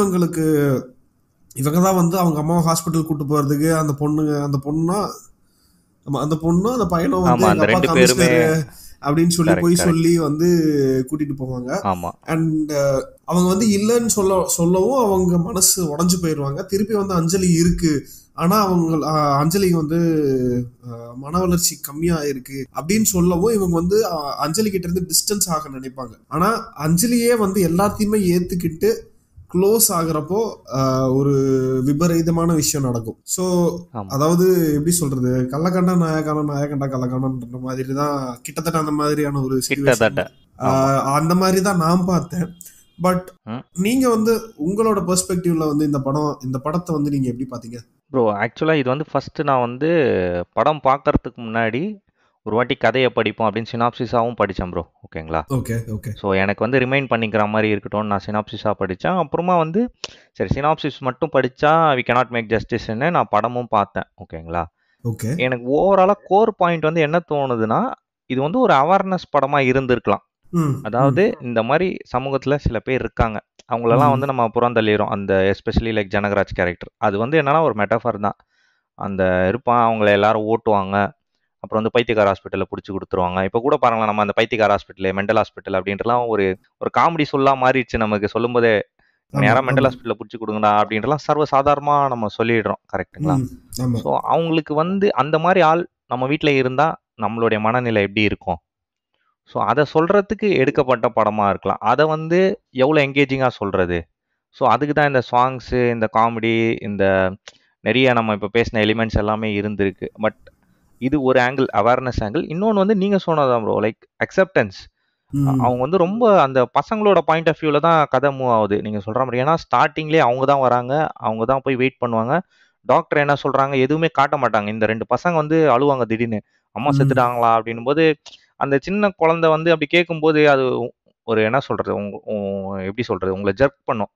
Speaker 2: இவங்க தான் வந்து அவங்க அம்மாவை ஹாஸ்பிட்டல் கூட்டு போறதுக்கு அந்த பொண்ணுனா அந்த பொண்ணும் அந்த பையனும் வந்து எங்க அப்பா கமிஷனர் அப்படின்னு சொல்லி வந்து கூட்டிட்டு போவாங்க. அண்ட் அவங்க வந்து இல்லைன்னு சொல்லவும் அவங்க மனசு உடஞ்சு போயிடுவாங்க. திருப்பி வந்து அஞ்சலி இருக்கு, ஆனா அஞ்சலிக்கு வந்து மன வளர்ச்சி கம்மியா இருக்கு அப்படின்னு சொல்லவும் இவங்க வந்து அஞ்சலி கிட்ட இருந்து டிஸ்டன்ஸ் ஆக நினைப்பாங்க. ஆனா அஞ்சலியே வந்து எல்லாத்தையுமே ஏத்துக்கிட்டு க்ளோஸ் ஆகுறப்போ ஒரு விபரீதமான விஷயம் நடக்கும். ஸோ அதாவது எப்படி சொல்றது, கள்ளக்கண்டா நாயக்கான நாயக்கண்டா கள்ளக்கண்டன்ற மாதிரி தான் கிட்டத்தட்ட அந்த மாதிரியான ஒரு சிச்சுவேஷன். அந்த மாதிரி தான் நான் பார்த்தேன். பட் நீங்க வந்து உங்களோட பெர்ஸ்பெக்டிவ்ல வந்து இந்த படத்தை வந்து நீங்க எப்படி பாத்தீங்க
Speaker 1: ப்ரோ? ஆக்சுவலா இது வந்து ஃபர்ஸ்ட் நான் வந்து படம் பார்க்கறதுக்கு முன்னாடி ஒரு வாட்டி கதையை படிப்போம் அப்படின்னு சினாப்சிஸாகவும் படித்தேன் ப்ரோ. ஓகேங்களா?
Speaker 2: ஓகே.
Speaker 1: ஸோ எனக்கு வந்து ரிமைண்ட் பண்ணிக்கிற மாதிரி இருக்கட்டும்னு நான் சினாப்சிஸாக படித்தேன். அப்புறமா வந்து சரி சினாப்சிஸ் மட்டும் படித்தா வி கேனாட் மேக் ஜஸ்டிஸ்ன்னு நான் படமும் பார்த்தேன். ஓகேங்களா?
Speaker 2: ஓகே.
Speaker 1: எனக்கு ஓவராலாக கோர் பாயிண்ட் வந்து என்ன தோணுதுன்னா, இது வந்து ஒரு அவேர்னஸ் படமாக இருந்திருக்கலாம். அதாவது இந்த மாதிரி சமூகத்தில் சில பேர் இருக்காங்க, அவங்களெல்லாம் வந்து நம்ம புறந்தள்ளிடுறோம். அந்த எஸ்பெஷலி லைக் ஜனகராஜ் கேரக்டர், அது வந்து என்னன்னா ஒரு மெட்டாஃபர் தான். அந்த இருப்பான், அவங்கள எல்லாரும் ஓட்டுவாங்க, அப்புறம் வந்து பைத்தியக்கார ஹாஸ்பிட்டலில் பிடிச்சி கொடுத்துருவாங்க. இப்போ கூட பாருங்களேன், நம்ம அந்த பைத்தியக்கார ஹாஸ்பிட்டல் மென்டல் ஹாஸ்பிட்டல் அப்படின்றலாம் ஒரு காமெடி சொல்லா மாறிடுச்சு. நமக்கு சொல்லும்போதே யாராவது மென்டல் ஹாஸ்பிட்டலில் பிடிச்சி கொடுங்கடா அப்படின்றலாம் சர்வ சாதாரணமாக நம்ம சொல்லிடுறோம். கரெக்டுங்களா? ஸோ அவங்களுக்கு வந்து அந்த மாதிரி ஆள் நம்ம வீட்டில் இருந்தால் நம்மளுடைய மனநிலை எப்படி இருக்கும்? ஸோ அதை சொல்கிறதுக்கு எடுக்கப்பட்ட படமாக இருக்கலாம். அதை வந்து எவ்வளோ என்கேஜிங்காக சொல்கிறது? ஸோ அதுக்கு தான் இந்த சாங்ஸு, இந்த காமெடி, இந்த நிறைய நம்ம இப்போ பேசின எலிமெண்ட்ஸ் எல்லாமே இருந்திருக்கு. பட் இது ஒரு ஆங்கிள், அவேர்னஸ் ஆங்கிள். இன்னொன்று வந்து நீங்கள் சொன்னதான் ப்ரோ, லைக் அக்செப்டன்ஸ். அவங்க வந்து ரொம்ப அந்த பசங்களோட பாயிண்ட் ஆஃப் வியூவில் தான் கதை மூவ் ஆகுது நீங்கள் சொல்கிற மாதிரி. ஏன்னா ஸ்டார்டிங்லேயே அவங்க தான் வராங்க, அவங்க தான் போய் வெயிட் பண்ணுவாங்க. டாக்டர் என்ன சொல்கிறாங்க எதுவுமே காட்ட மாட்டாங்க. இந்த ரெண்டு பசங்க வந்து அழுவாங்க திடீர்னு, அம்மா செத்துட்டாங்களா அப்படின்னும் போது அந்த சின்ன குழந்தை வந்து அப்படி கேட்கும்போது அது ஒரு என்ன சொல்கிறது, எப்படி சொல்கிறது, உங்களை ஜர்க் பண்ணும்.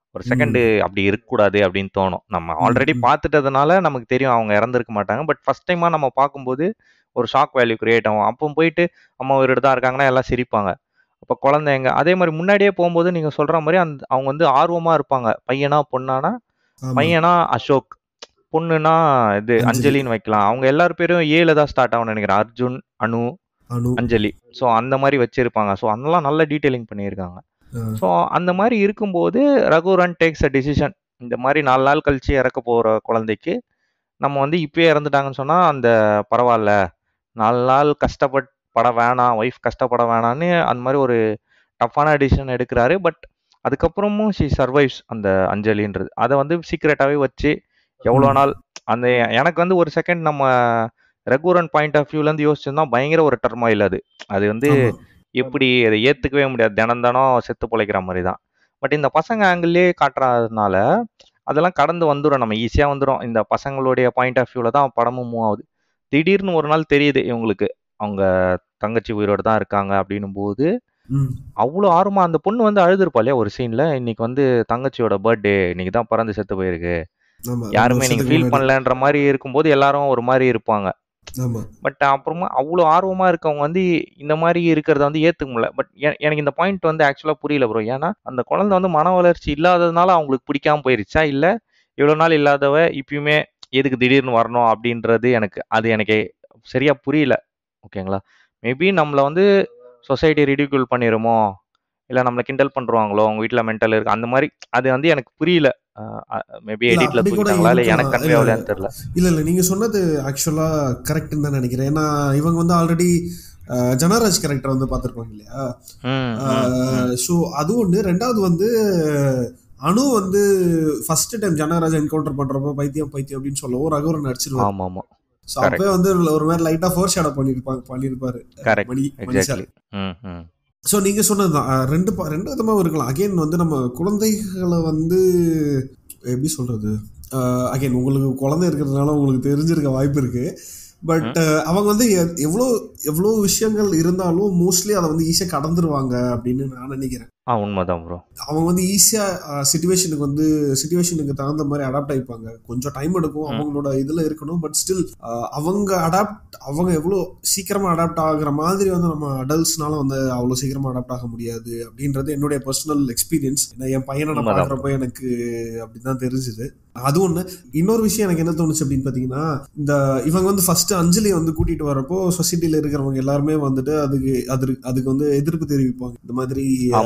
Speaker 1: ஒரு செகண்ட் அப்படி இருக்கக்கூடாது அப்படின்னு தோணும். நம்ம ஆல்ரெடி பார்த்துட்டதுனால நமக்கு தெரியும் அவங்க இறந்துருக்க மாட்டாங்க. பட் ஃபர்ஸ்ட் டைமா நம்ம பார்க்கும்போது ஒரு ஷாக் வேல்யூ கிரியேட் ஆகும். அப்போ போயிட்டு அம்மா உயிரோட தான் இருக்காங்கன்னா எல்லாம் சிரிப்பாங்க. அப்போ குழந்தைங்க அதே மாதிரி முன்னாடியே போகும்போது நீங்க சொல்ற மாதிரி அவங்க வந்து ஆர்வமா இருப்பாங்க. பையனா பொண்ணானா, பையனா அசோக், பொண்ணுனா இது அஞ்சலின்னு வைக்கலாம். அவங்க எல்லார் பேரும் ஏல தான் ஸ்டார்ட் ஆகும்னு நினைக்கிறேன். அர்ஜுன், அனு, அஞ்சலி. ஸோ அந்த மாதிரி வச்சிருப்பாங்க. ஸோ அதெல்லாம் நல்ல டீட்டெயிலிங் பண்ணியிருக்காங்க. ஸோ அந்த மாதிரி இருக்கும்போது ரகுரன் டேக்ஸ் அ டிசிஷன். இந்த மாதிரி 4 நாள் கழிச்சு இறக்க போற குழந்தைக்கு நம்ம வந்து இப்பயே இறந்துட்டாங்கன்னு சொன்னா அந்த பரவாயில்ல, 4 நாள் கஷ்டப்பட வேணாம், ஒய்ஃப் கஷ்டப்பட வேணான்னு அந்த மாதிரி ஒரு டஃப்பான டிசிஷன் எடுக்கிறாரு. பட் அதுக்கப்புறமும் ஷி சர்வைவ்ஸ் அந்த அஞ்சலின்றது. அதை வந்து சீக்ரெட்டாவே வச்சு எவ்வளோ நாள் அந்த எனக்கு வந்து ஒரு செகண்ட் நம்ம ரகுரன் பாயிண்ட் ஆஃப் வியூலேருந்து யோசிச்சிருந்தா பயங்கர ஒரு டர்மாயில் அது. அது வந்து எப்படி அதை ஏற்றுக்கவே முடியாது. தினம் தினம் செத்து பிழைக்கிற மாதிரி தான். பட் இந்த பசங்க ஆங்கிள்லேயே காட்டுறதுனால அதெல்லாம் கடந்து வந்துடும். நம்ம ஈஸியாக வந்துடும். இந்த பசங்களுடைய பாயிண்ட் ஆஃப் வியூவில் தான் படமும் மூவ் ஆகுது. திடீர்னு ஒரு நாள் தெரியுது இவங்களுக்கு அவங்க தங்கச்சி உயிரோடு தான் இருக்காங்க அப்படின்னும் போது அவ்வளோ ஆர்வமா அந்த பொண்ணு வந்து அழுதுருப்பா இல்லையா ஒரு சீன்ல. இன்னைக்கு வந்து தங்கச்சியோட பர்த்டே, இன்னைக்கு தான் பிறந்து செத்து போயிருக்கு, யாருமே நீங்க ஃபீல் பண்ணலன்ற மாதிரி இருக்கும்போது எல்லாரும் ஒரு மாதிரி இருப்பாங்க. பட் அப்புறமா அவ்வளோ ஆர்வமா இருக்கவங்க வந்து இந்த மாதிரி இருக்கிறத வந்து ஏத்துக்க முடியல. பட் எனக்கு இந்த பாயிண்ட் வந்து ஆக்சுவலா புரியல ப்ரோ. ஏன்னா அந்த குழந்தை வந்து மன வளர்ச்சி இல்லாததுனால அவங்களுக்கு பிடிக்காம போயிருச்சா, இல்ல இவ்வளவு நாள் இல்லாதவ இப்பயுமே எதுக்கு திடீர்னு வரணும் அப்படின்றது எனக்கு சரியா புரியல. ஓகேங்களா, மேபி நம்மள வந்து சொசைட்டி ரிடிக்யூல் பண்ணிருமோ, இல்ல நம்மள கிண்டல் பண்றாங்களோ, அவங்க வீட்டுல மென்டல் இருக்கு அந்த மாதிரி. அது வந்து எனக்கு புரியல. மேபி எடிட்ல தூக்கிட்டாங்களா இல்ல எனக்கு கன்வே ஆகலையான்னு தெரியல.
Speaker 2: இல்ல நீங்க சொன்னது ஆக்சுவலா கரெக்ட்னு தான் நினைக்கிறேன். ஏன்னா இவங்க வந்து ஆல்ரெடி ஜனராஜ் கேரக்டர் வந்து பார்த்துருப்பாங்க இல்லையா. ஸோ அது ஒன்று. ரெண்டாவது வந்து அனு வந்து ஃபர்ஸ்ட் டைம் ஜனராஜ் என்கவுண்டர் பண்றப்போ பைத்தியம் அப்படின்னு சொல்லவும் ரகுவரன் நடிச்சிருவாரு.
Speaker 1: ஆமா ஆமா.
Speaker 2: ஸோ அப்பவே வந்து ஒரு மாதிரி லைட்டா ஃபோர் ஷேடோ பண்ணிருப்பாரு மணி சார். ஸோ நீங்கள் சொன்னது தான் ரெண்டு விதமாகவும் இருக்கலாம். அகெயின் வந்து நம்ம குழந்தைகளை வந்து எப்படி சொல்கிறது, அகெயின் உங்களுக்கு குழந்தை இருக்கிறதுனால உங்களுக்கு தெரிஞ்சிருக்க வாய்ப்பு இருக்குது. பட் அவங்க வந்து எவ்வளோ விஷயங்கள் இருந்தாலும் மோஸ்ட்லி அதை வந்து ஈஸியாக கடந்துருவாங்க அப்படின்னு நான் நினைக்கிறேன்.
Speaker 1: உண்மைதான் ப்ரோ.
Speaker 2: அவங்க வந்து ஈஸியாக சிச்சுவேஷனுக்கு தகுந்த மாதிரி அடாப்ட் ஆகிப்பாங்க. கொஞ்சம் டைம் எடுக்கும், அவங்களோட இதில் இருக்கணும். பட் ஸ்டில் அவங்க எவ்வளோ சீக்கிரமாக அடாப்ட் ஆகுற மாதிரி வந்து நம்ம அடல்ட்ஸ்னால வந்து அவ்வளோ சீக்கிரமாக அடாப்ட் ஆக முடியாது அப்படின்றது என்னுடைய பர்சனல் எக்ஸ்பீரியன்ஸ். ஏன்னா என் பையனை நான் பார்க்குறப்ப எனக்கு அப்படிதான் தெரிஞ்சுது. அது ஒன்று. இன்னொரு விஷயம் எனக்கு என்ன தோணுச்சு அப்படின்னு பார்த்தீங்கன்னா, இவங்க வந்து ஃபர்ஸ்ட் அஞ்சலி வந்து கூட்டிட்டு வரப்போ சொசைட்டில இருக்கிறவங்க எல்லாருமே வந்துட்டு அதுக்கு வந்து எதிர்ப்பு தெரிவிப்பாங்க. இந்த மாதிரி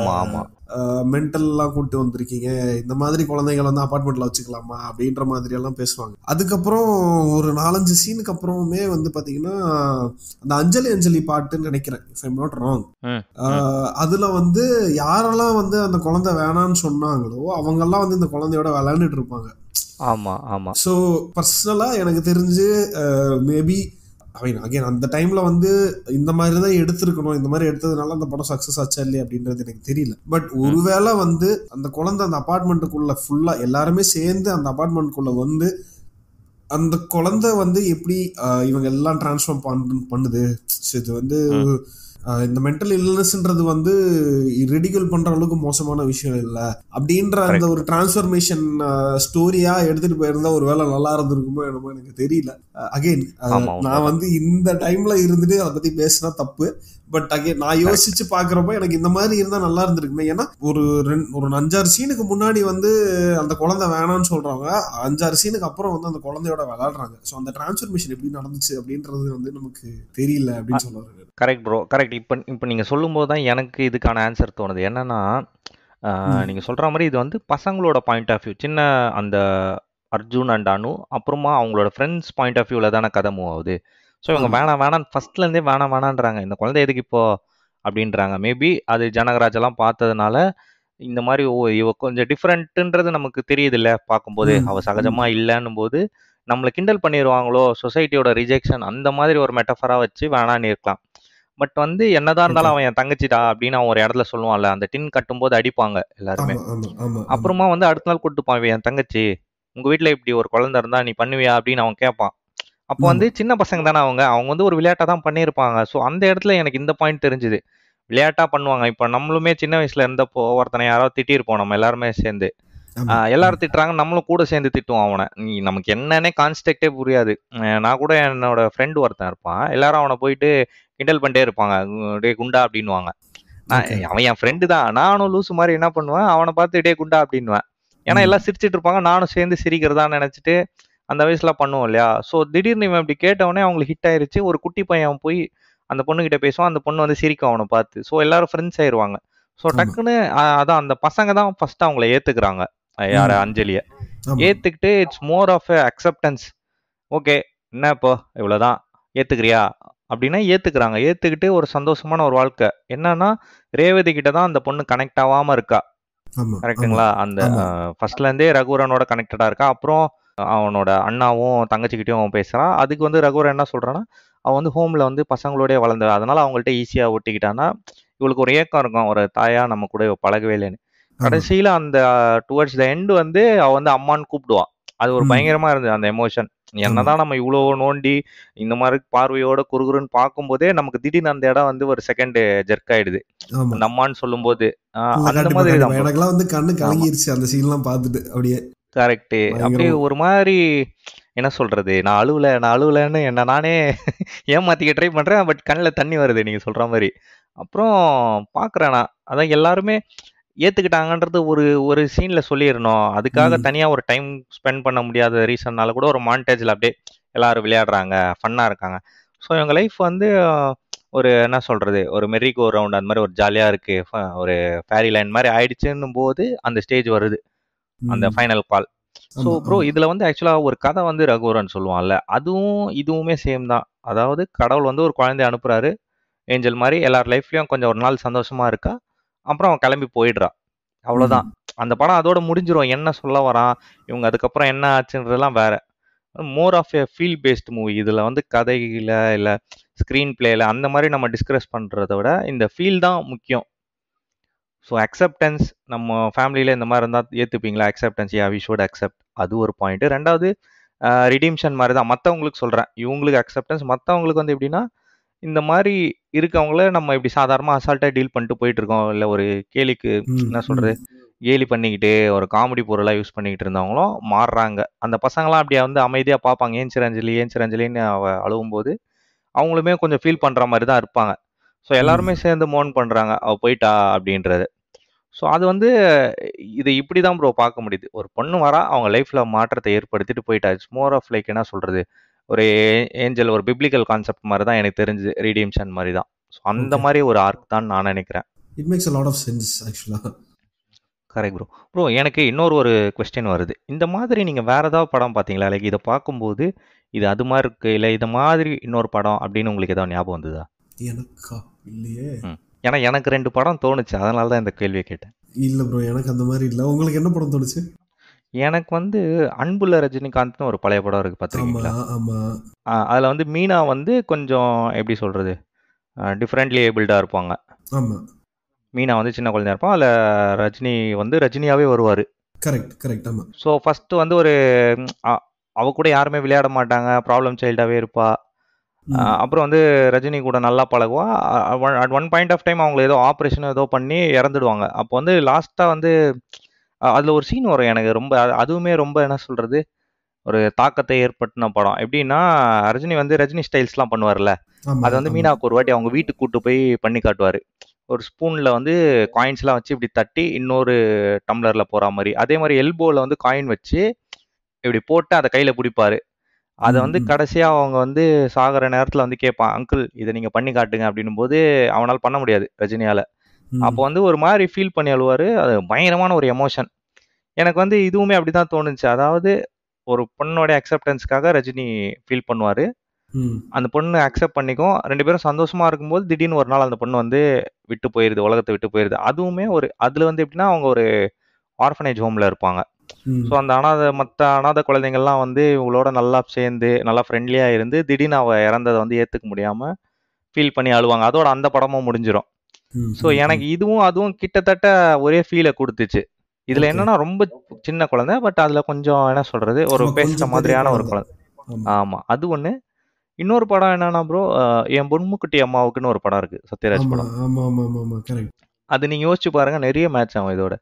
Speaker 2: மென்டல் எல்லாம் கூட்டு வந்திருக்கீங்க, இந்த மாதிரி குழந்தைகள் வந்து அபார்ட்மெண்ட்ல வச்சுக்கலாமா அப்படின்ற மாதிரி எல்லாம் பேசுவாங்க. அதுக்கப்புறம் ஒரு 4-5 சீனுக்கு அப்புறமே வந்து பாத்தீங்கன்னா அந்த அஞ்சலி பாட்டுன்னு நினைக்கிறேன், இஃப் ஐம் நாட் ராங், அதுல வந்து யாரெல்லாம் வந்து அந்த குழந்தை வேணான்னு சொன்னாங்களோ அவங்க எல்லாம் வந்து இந்த குழந்தையோட விளையாண்டுட்டு இருப்பாங்க.
Speaker 1: ஆமா ஆமா.
Speaker 2: ஸோ பர்சனலா எனக்கு தெரிஞ்சு மேபி அகைன் அந்த டைம்ல வந்து இந்த மாதிரி தான் எடுத்திருக்கணும். இந்த மாதிரி எடுத்ததுனால அந்த படம் சக்சஸ் ஆச்சா இல்லையா அப்படின்றது எனக்கு தெரியல. பட் ஒருவேளை வந்து அந்த குழந்தை அந்த அபார்ட்மெண்ட்டுக்குள்ள ஃபுல்லா எல்லாருமே சேர்ந்து அந்த அபார்ட்மெண்ட்டுக்குள்ள வந்து அந்த குழந்தை வந்து எப்படி இவங்க எல்லாம் டிரான்ஸ்ஃபார்ம் பண்ணுது. இது வந்து இந்த மென்டல் இல்னஸ்ன்றது வந்து ரெடிகல் பண்ற அளவுக்கு மோசமான விஷயம் இல்லை அப்படின்ற அந்த ஒரு டிரான்ஸ்ஃபர்மேஷன் ஸ்டோரியா எடுத்துட்டு போயிருந்தா ஒரு வேளை நல்லா இருந்திருக்குமோ என்னமோ எனக்கு தெரியல. அகைன் நான் வந்து இந்த டைம்ல இருந்துட்டு அதை பத்தி பேசினா தப்பு. பட் அகைன் நான் யோசிச்சு பாக்குறப்ப எனக்கு இந்த மாதிரி இருந்தா நல்லா இருந்திருக்குமே. ஏன்னா ஒரு 5-6 சீனுக்கு முன்னாடி வந்து அந்த குழந்தை வேணாம்னு சொல்றாங்க, 5-6 சீனுக்கு அப்புறம் வந்து அந்த குழந்தையோட விளையாடுறாங்க. ஸோ அந்த டிரான்ஸ்ஃபர்மேஷன் எப்படி நடந்துச்சு அப்படின்றது வந்து நமக்கு தெரியல அப்படின்னு சொல்லுவாங்க.
Speaker 1: Correct bro, correct. இப்போ நீங்கள் சொல்லும்போது தான் எனக்கு இதுக்கான ஆன்சர் தோணுது. என்னன்னா நீங்கள் சொல்கிற மாதிரி இது வந்து பசங்களோட பாயிண்ட் ஆஃப் வியூ, சின்ன அந்த அர்ஜுன் அண்ட் அனு, அப்புறமா அவங்களோட ஃப்ரெண்ட்ஸ் பாயிண்ட் ஆஃப் வியூவில் தானே கதை மூவ் ஆகுது. ஸோ இவங்க வேணாம் ஃபர்ஸ்ட்லேருந்தே வேணான்றாங்க, இந்த குழந்தை எதுக்கு இப்போ அப்படின்றாங்க. மேபி அது ஜனகராஜ் எல்லாம் பார்த்ததுனால இந்த மாதிரி இவ கொஞ்சம் டிஃப்ரெண்ட்டுன்றது நமக்கு தெரியுது இல்லை பார்க்கும்போது. அவள் சகஜமாக இல்லைன்னும் போது நம்மளை கிண்டல் பண்ணிடுவாங்களோ, சொசைட்டியோட ரிஜெக்ஷன் அந்த மாதிரி ஒரு மெட்டஃபராக வச்சு வேணான்னு இருக்கலாம். பட் வந்து என்னதான் இருந்தாலும் அவன் என் தங்கச்சிடா அப்படின்னு அவன் ஒரு இடத்துல சொல்லுவான்ல, அந்த டின் கட்டும்போது அடிப்பாங்க எல்லாருமே. அப்புறமா வந்து அடுத்த நாள் கூட்டுப்பான், இவன் என் தங்கச்சி, உங்க வீட்டுல இப்படி ஒரு குழந்தை இருந்தா நீ பண்ணுவியா அப்படின்னு அவன் கேட்பான். அப்போ வந்து சின்ன பசங்க தானே அவங்க வந்து ஒரு விளையாட்டா தான் பண்ணியிருப்பாங்க. ஸோ அந்த இடத்துல எனக்கு இந்த பாயிண்ட் தெரிஞ்சுது, விளையாட்டா பண்ணுவாங்க. இப்போ நம்மளுமே சின்ன வயசுல இருந்தப்போ ஒருத்தனை யாராவது திட்டிருப்போம் நம்ம எல்லாருமே சேர்ந்து,
Speaker 2: ஆமா.
Speaker 1: எல்லாரும் திட்டுறாங்க, நம்மளும் கூட சேர்ந்து திட்டுவோம் அவனை. நமக்கு என்னன்னே கான்செப்டே புரியாது. நான் கூட என்னோட ஃப்ரெண்ட் ஒருத்தன் இருப்பான். எல்லாரும் அவனை போயிட்டு கிண்டல் பண்ணிட்டே இருப்பாங்க. "டேய் குண்டா" அப்படின்னுவாங்க.
Speaker 2: ஓகே.
Speaker 1: அவன் என் ஃப்ரெண்டு தான். நானும் லூசு மாரி என்ன பண்ணுவேன், அவன பார்த்து "டேய் குண்டா" அப்படின்னுவேன். ஏன்னா எல்லாம் சிரிச்சுட்டு இருப்பாங்க. நானும் சேர்ந்து சிரிக்கிறதா நெனச்சுட்டு, அந்த வயசுல பண்ணுவோம் இல்லையா? ஸோ திடீர்னு இவன் இப்படி கேட்டவுனே அவங்களுக்கு ஹிட் ஆயிருச்சு. ஒரு குட்டி பையன் போய் அந்த பொண்ணுகிட்ட பேசுவான். அந்த பொண்ணு வந்து சிரிக்கும் அவன பார்த்து. ஸோ எல்லாரும் ஃப்ரெண்ட்ஸ் ஆயிருவாங்க. ஸோ
Speaker 2: ஆமா.
Speaker 1: டக்குன்னு அதான் அந்த பசங்க தான் ஃபர்ஸ்ட்டு அவங்கள ஏத்துக்குறாங்க. யார
Speaker 2: ம்.
Speaker 1: அஞ்சலிய.
Speaker 2: ஆமா.
Speaker 1: ஏத்துக்கிட்டு it's more of a acceptance. Okay. என்ன இப்போ இவ்வளோதான். ஏத்துக்கிறியா? அப்படின்னா ஏத்துக்கிறாங்க. ஏத்துக்கிட்டு ஒரு சந்தோஷமான ஒரு வாழ்க்கை. என்னன்னா, ரேவதி கிட்ட தான் அந்த பொண்ணு கனெக்ட் ஆவாம இருக்கா.
Speaker 2: ஆமா. ஆமா.
Speaker 1: கரெக்ட்டுங்களா? அந்த
Speaker 2: ஆமா.
Speaker 1: ஃபர்ஸ்ட்லேருந்தே ரகுவரனோட கனெக்டடா இருக்கா. அப்புறம் அவனோட அண்ணாவும், தங்கச்சிகிட்டயும் பேசுறான். அதுக்கு வந்து ரகுவரன் என்ன சொல்றான்னா, அவ வந்து ஹோம்ல வந்து பசங்களோடயே வளர்ந்தவ. அதனால அவங்கள்ட்ட ஈஸியா ஒட்டிக்கிட்டான்னா, இவளுக்கு ஒரு ஏக்கம் இருக்கும். ஒரு தாயா நம்ம கூட இவ பழகவே இல்லைன்னு.
Speaker 2: ஆமா.
Speaker 1: கடைசியில அந்த டுவர்ட்ஸ் த எண்ட் வந்து அவ வந்து அம்மான்னு கூப்பிடுவா. அது ஒரு
Speaker 2: ம்.
Speaker 1: பயங்கரமா இருந்தது அந்த எமோஷன்.
Speaker 2: ஆமா.
Speaker 1: என்னதான் நம்ம இவ்ளோ நோண்டி, இந்த மாரி பார்வையோட குறுகுறுன்னு பார்க்கும்போதே, நமக்கு திடீர்னு அந்த இடம் வந்து ஒரு செகண்ட் ஜெர்க் ஆயிடுது.
Speaker 2: ஆமா.
Speaker 1: அந்த அம்மான்னு சொல்லும்போது.
Speaker 2: இல்ல
Speaker 1: அந்த
Speaker 2: கண்டிப்பா,
Speaker 1: மாதிரி தான்
Speaker 2: கண்டிப்பா.
Speaker 1: ப்ரோ.
Speaker 2: எனக்கெல்லாம் வந்து கண்ணு
Speaker 1: ஆமா.
Speaker 2: கலங்கிருச்சு அந்த சீன்லாம் பார்த்துட்டு. அப்படியே
Speaker 1: கரெக்ட்டு. அப்படியே
Speaker 2: பயங்கரமா.
Speaker 1: ஒரு மாரி என்ன சொல்றது? நான் அழுவலன்னு என்ன நானே ஏமாத்திக்க ட்ரை பண்றேன். பட் கண்ல தண்ணி வருது நீங்க சொல்ற மாரி. அப்புறம் பார்க்குறேன் நான். அதான் எல்லாருமே ஏத்துக்கிட்டாங்கன்றது ஒரு ஒரு சீன்ல சொல்லிறணும். அதுக்காக
Speaker 2: ம்.
Speaker 1: தனியா ஒரு டைம் ஸ்பெண்ட் பண்ண முடியாத ரீசன்னால கூட ஒரு மான்டேஜ்ல அப்படியே எல்லாரும் விளையாடுறாங்க, ஃபன்னா இருக்காங்க. ஸோ இவங்க லைஃப் வந்து ஒரு என்ன சொல்றது? ஒரு மெர்ரி கோ ரவுண்ட் அந்த மாரி ஒரு ஜாலியா இருக்கு. ஒரு ஃபேரி லேண்ட் மாரி ஆயிடுச்சுன்னும்போது அந்த ஸ்டேஜ் வருது. அந்த
Speaker 2: ம்.
Speaker 1: Final call. ஸோ
Speaker 2: ஆமா,
Speaker 1: ப்ரோ
Speaker 2: ஆமா.
Speaker 1: இதுல வந்து ஆக்சுவலா ஒரு கதை வந்து ரகுவரன் சொல்லுவான்ல. அதுவும் இதுவுமே சேம் தான். அதாவது கடவுள் வந்து ஒரு குழந்தைய அனுப்புறாரு. ஏஞ்சல் மாரி எல்லார் லைஃப்லயும் கொஞ்சம் ஒரு நாள் சந்தோஷமா இருக்கா. அப்புறம் அவ கிளம்பி போயிடுறா. அவ்வளோதான்.
Speaker 2: ம்.
Speaker 1: அந்த படம் அதோட முடிஞ்சிரும். என்ன சொல்ல வரான்? இவங்க அதுக்கப்புறம் என்ன ஆச்சுன்றதெல்லாம் வேற. More of a feel based movie. இதுல வந்து கதையில, இல்ல ஸ்க்ரீன் பிளேல அந்த மாரி நம்ம டிஸ்கஸ் பண்றத விட, இந்த ஃபீல் தான் முக்கியம். ஸோ அக்செப்டன்ஸ் நம்ம ஃபேமிலில இந்த மாரி இருந்தா ஏத்துப்பீங்களா? Acceptance we should accept. அது ஒரு பாயிண்ட். 2வது ரிடீம்ஷன் மாரி தான். மத்தவங்களுக்கு சொல்றேன். இவங்களுக்கு அக்செப்டன்ஸ். மத்தவங்களுக்கு வந்து எப்படின்னா, இந்த மாரி இருக்கவங்கள நம்ம இப்படி சாதாரணமா அசால்ட்டா டீல் பண்ணிட்டு போயிட்டுருக்கோம். இல்ல ஒரு கேலிக்கு
Speaker 2: ம்.
Speaker 1: என்ன
Speaker 2: ம்.
Speaker 1: சொல்றது? கேலி பண்ணிக்கிட்டு, ஒரு காமெடி பொருளா யூஸ் பண்ணிக்கிட்டு இருந்தவங்களும் மாறுறாங்க. அந்த பசங்கலாம் அப்படியே வந்து அமைதியா பார்ப்பாங்க. "ஏன் சிரஞ்சலி, ஏன் சிரஞ்சலின்னு" அவ அழுவும்போது, அவங்களுமே கொஞ்சம் ஃபீல் பண்ற மாரி தான் இருப்பாங்க. ஸோ எல்லாருமே
Speaker 2: ம்.
Speaker 1: சேர்ந்து மோர்ன் பண்றாங்க. "அவ போயிட்டா" அப்படின்றது. ஸோ அது வந்து இது இப்படி தான் ப்ரோ பார்க்க முடியுது. ஒரு பொண்ணு வரா, அவங்க லைஃப்ல மாற்றத்தை ஏற்படுத்திட்டு போயிட்டா. இட்ஸ் மோர் ஆஃப் லைக் என்ன சொல்றது? ஒரு ஏஞ்சல் ஒரு பிப்ளிக்கல் கான்செப்ட் மாரி தான் எனக்கு தெரிஞ்சது. ரிடீம்ஷன் மாரி தான். ஸோ அந்த
Speaker 2: ஓகே.
Speaker 1: மாரி ஒரு ஆர்க் தான் நான் நினைக்கிறேன்.
Speaker 2: It makes a lot of sense ஆக்சுவலா.
Speaker 1: Correct bro. ப்ரோ எனக்கு இன்னொரு ஒரு கொஸ்டின் வருது. இந்த மாதிரி நீங்க வேற ஏதாவது படம் பார்த்தீங்களா? லைக் இத பார்க்கும்போது, இது அது மாரி இருக்கு. இல்ல இது மாதிரி இன்னொரு படம் அப்படின்னு உங்களுக்கு ஏதாவது ஞாபகம் வந்ததா?
Speaker 2: எனக்கா? இல்லையே.
Speaker 1: ம். ஏன்னா எனக்கு 2 படம் தோணுச்சு. அதனால தான் இந்த கேள்விய கேட்டேன்.
Speaker 2: இல்ல ப்ரோ. எனக்கு அந்த மாரி இல்ல. உங்களுக்கு என்ன படம் தோணுச்சு?
Speaker 1: எனக்கு வந்து அன்புள்ள ரஜினிகாந்த்னு ஒரு பழைய படம் இருக்கு
Speaker 2: ஆமா,
Speaker 1: பார்த்துருக்கீங்களா?
Speaker 2: ஆமா,
Speaker 1: அதுல வந்து மீனா வந்து கொஞ்சம் எப்படி சொல்றது? டிஃபரெண்ட்லி ஏபிள்டா இருப்பாங்க.
Speaker 2: ஆமா.
Speaker 1: மீனா வந்து சின்ன குழந்தையா இருப்பா. அதுல ரஜினி வந்து ரஜினியாவே வருவாரு.
Speaker 2: Correct, correct. ஆமா.
Speaker 1: ஸோ ஃபர்ஸ்ட்டு வந்து ஒரு அ அவ கூட யாருமே விளையாட மாட்டாங்க. ப்ராப்ளம் சைல்டாவே இருப்பா.
Speaker 2: ம்.
Speaker 1: அப்புறம் வந்து ரஜினி கூட நல்லா பழகுவா. At one point of time அவங்கள ஏதோ ஆப்ரேஷனோ ஏதோ பண்ணி இறந்துடுவாங்க. அப்போ வந்து லாஸ்ட்டா வந்து அதுல ஒரு சீன் வரும் எனக்கு ரொம்ப அதுவுமே ரொம்ப என்ன சொல்றது? ஒரு தாக்கத்தை ஏற்படுத்தின படம். எப்படின்னா, ரஜினி வந்து ரஜினி ஸ்டைல்ஸ்லாம் பண்ணுவார்ல.
Speaker 2: ஆமா,
Speaker 1: அத வந்து
Speaker 2: ஆமா.
Speaker 1: மீனாவுக்கு ஒரு வாட்டி அவங்க வீட்டுக்கு கூட்டு போய் பண்ணி காட்டுவாரு. ஒரு ஸ்பூன்ல வந்து காயின்ஸ்லாம் வச்சு இப்படி தட்டி இன்னொரு டம்ளர்ல போறா மாரி. அதே மாரி எல்போல வந்து காயின் வச்சு இப்படி போட்டு அத கையில புடிப்பாரு. அத
Speaker 2: ம்,
Speaker 1: வந்து
Speaker 2: ம்,
Speaker 1: கடைசியா அவங்க வந்து சாகுற நேரத்துல வந்து கேட்பான். "அங்கிள் இத நீங்க பண்ணி காட்டுங்க" அப்படின்னும்போது, அவனால பண்ண முடியாது ரஜினியால. அப்போ
Speaker 2: ம்.
Speaker 1: வந்து ஒரு மாரி ஃபீல் பண்ணி அழுவாரு. அது பயங்கரமான ஒரு எமோஷன். எனக்கு வந்து இதுவுமே அப்படிதான் தோணுச்சு. அதாவது ஒரு பொண்ணோட அக்செப்டன்ஸ்க்காக ரஜினி ஃபீல் பண்ணுவாரு.
Speaker 2: ம்.
Speaker 1: அந்த பொண்ணு அக்செப்ட் பண்ணிக்கும். 2 பேரும் சந்தோஷமா இருக்கும்போது, திடீர்னு ஒரு நாள் அந்த பொண்ணு வந்து விட்டு போயிருது. உலகத்த விட்டு போயிருது. அதுவுமே ஒரு அதுல வந்து எப்படின்னா, அவங்க ஒரு ஆர்ஃபனேஜ் ஹோம்ல இருப்பாங்க. ஸோ
Speaker 2: ம்.
Speaker 1: அந்த மத்த அனாதை குழந்தைங்கள்லாம் வந்து இவங்களோட நல்லா சேர்ந்து, நல்லா ஃப்ரெண்ட்லியா இருந்து, திடீர்னு அவ இறந்தத வந்து ஏத்துக்க முடியாம ஃபீல் பண்ணி அழுவாங்க. அதோட அந்த படமும் முடிஞ்சிரும்.
Speaker 2: ம்.
Speaker 1: ஸோ
Speaker 2: ம். ம்.
Speaker 1: எனக்கு இதுவும், அதுவும் கிட்டத்தட்ட ஒரே ஃபீல குடுத்துச்சு. இதுல
Speaker 2: ஓகே.
Speaker 1: என்னன்னா ரொம்ப சின்ன குழந்தை. பட் அதுல கொஞ்சம் என்ன சொல்றது, ஒரு
Speaker 2: ஆமா,
Speaker 1: பேசுற
Speaker 2: கொஞ்சம் பெரிய
Speaker 1: மாதிரியான ஒரு
Speaker 2: குழந்தை.
Speaker 1: குழந்தை.
Speaker 2: ஆமா.
Speaker 1: ஆமா. அது ஒண்ணு. இன்னொரு படம் என்னன்னா ப்ரோ, என் பொன்முக்குட்டி அம்மாவுக்குன்னு ஒரு படம் இருக்கு. சத்யராஜ்
Speaker 2: ஆமா,
Speaker 1: படம்.
Speaker 2: ஆமா, ஆமா, ஆமா, ஆமா. கரெக்ட்.
Speaker 1: அது நீங்க யோசிச்சு பாருங்க. நெறைய மேட்ச் ஆகும் இதோட.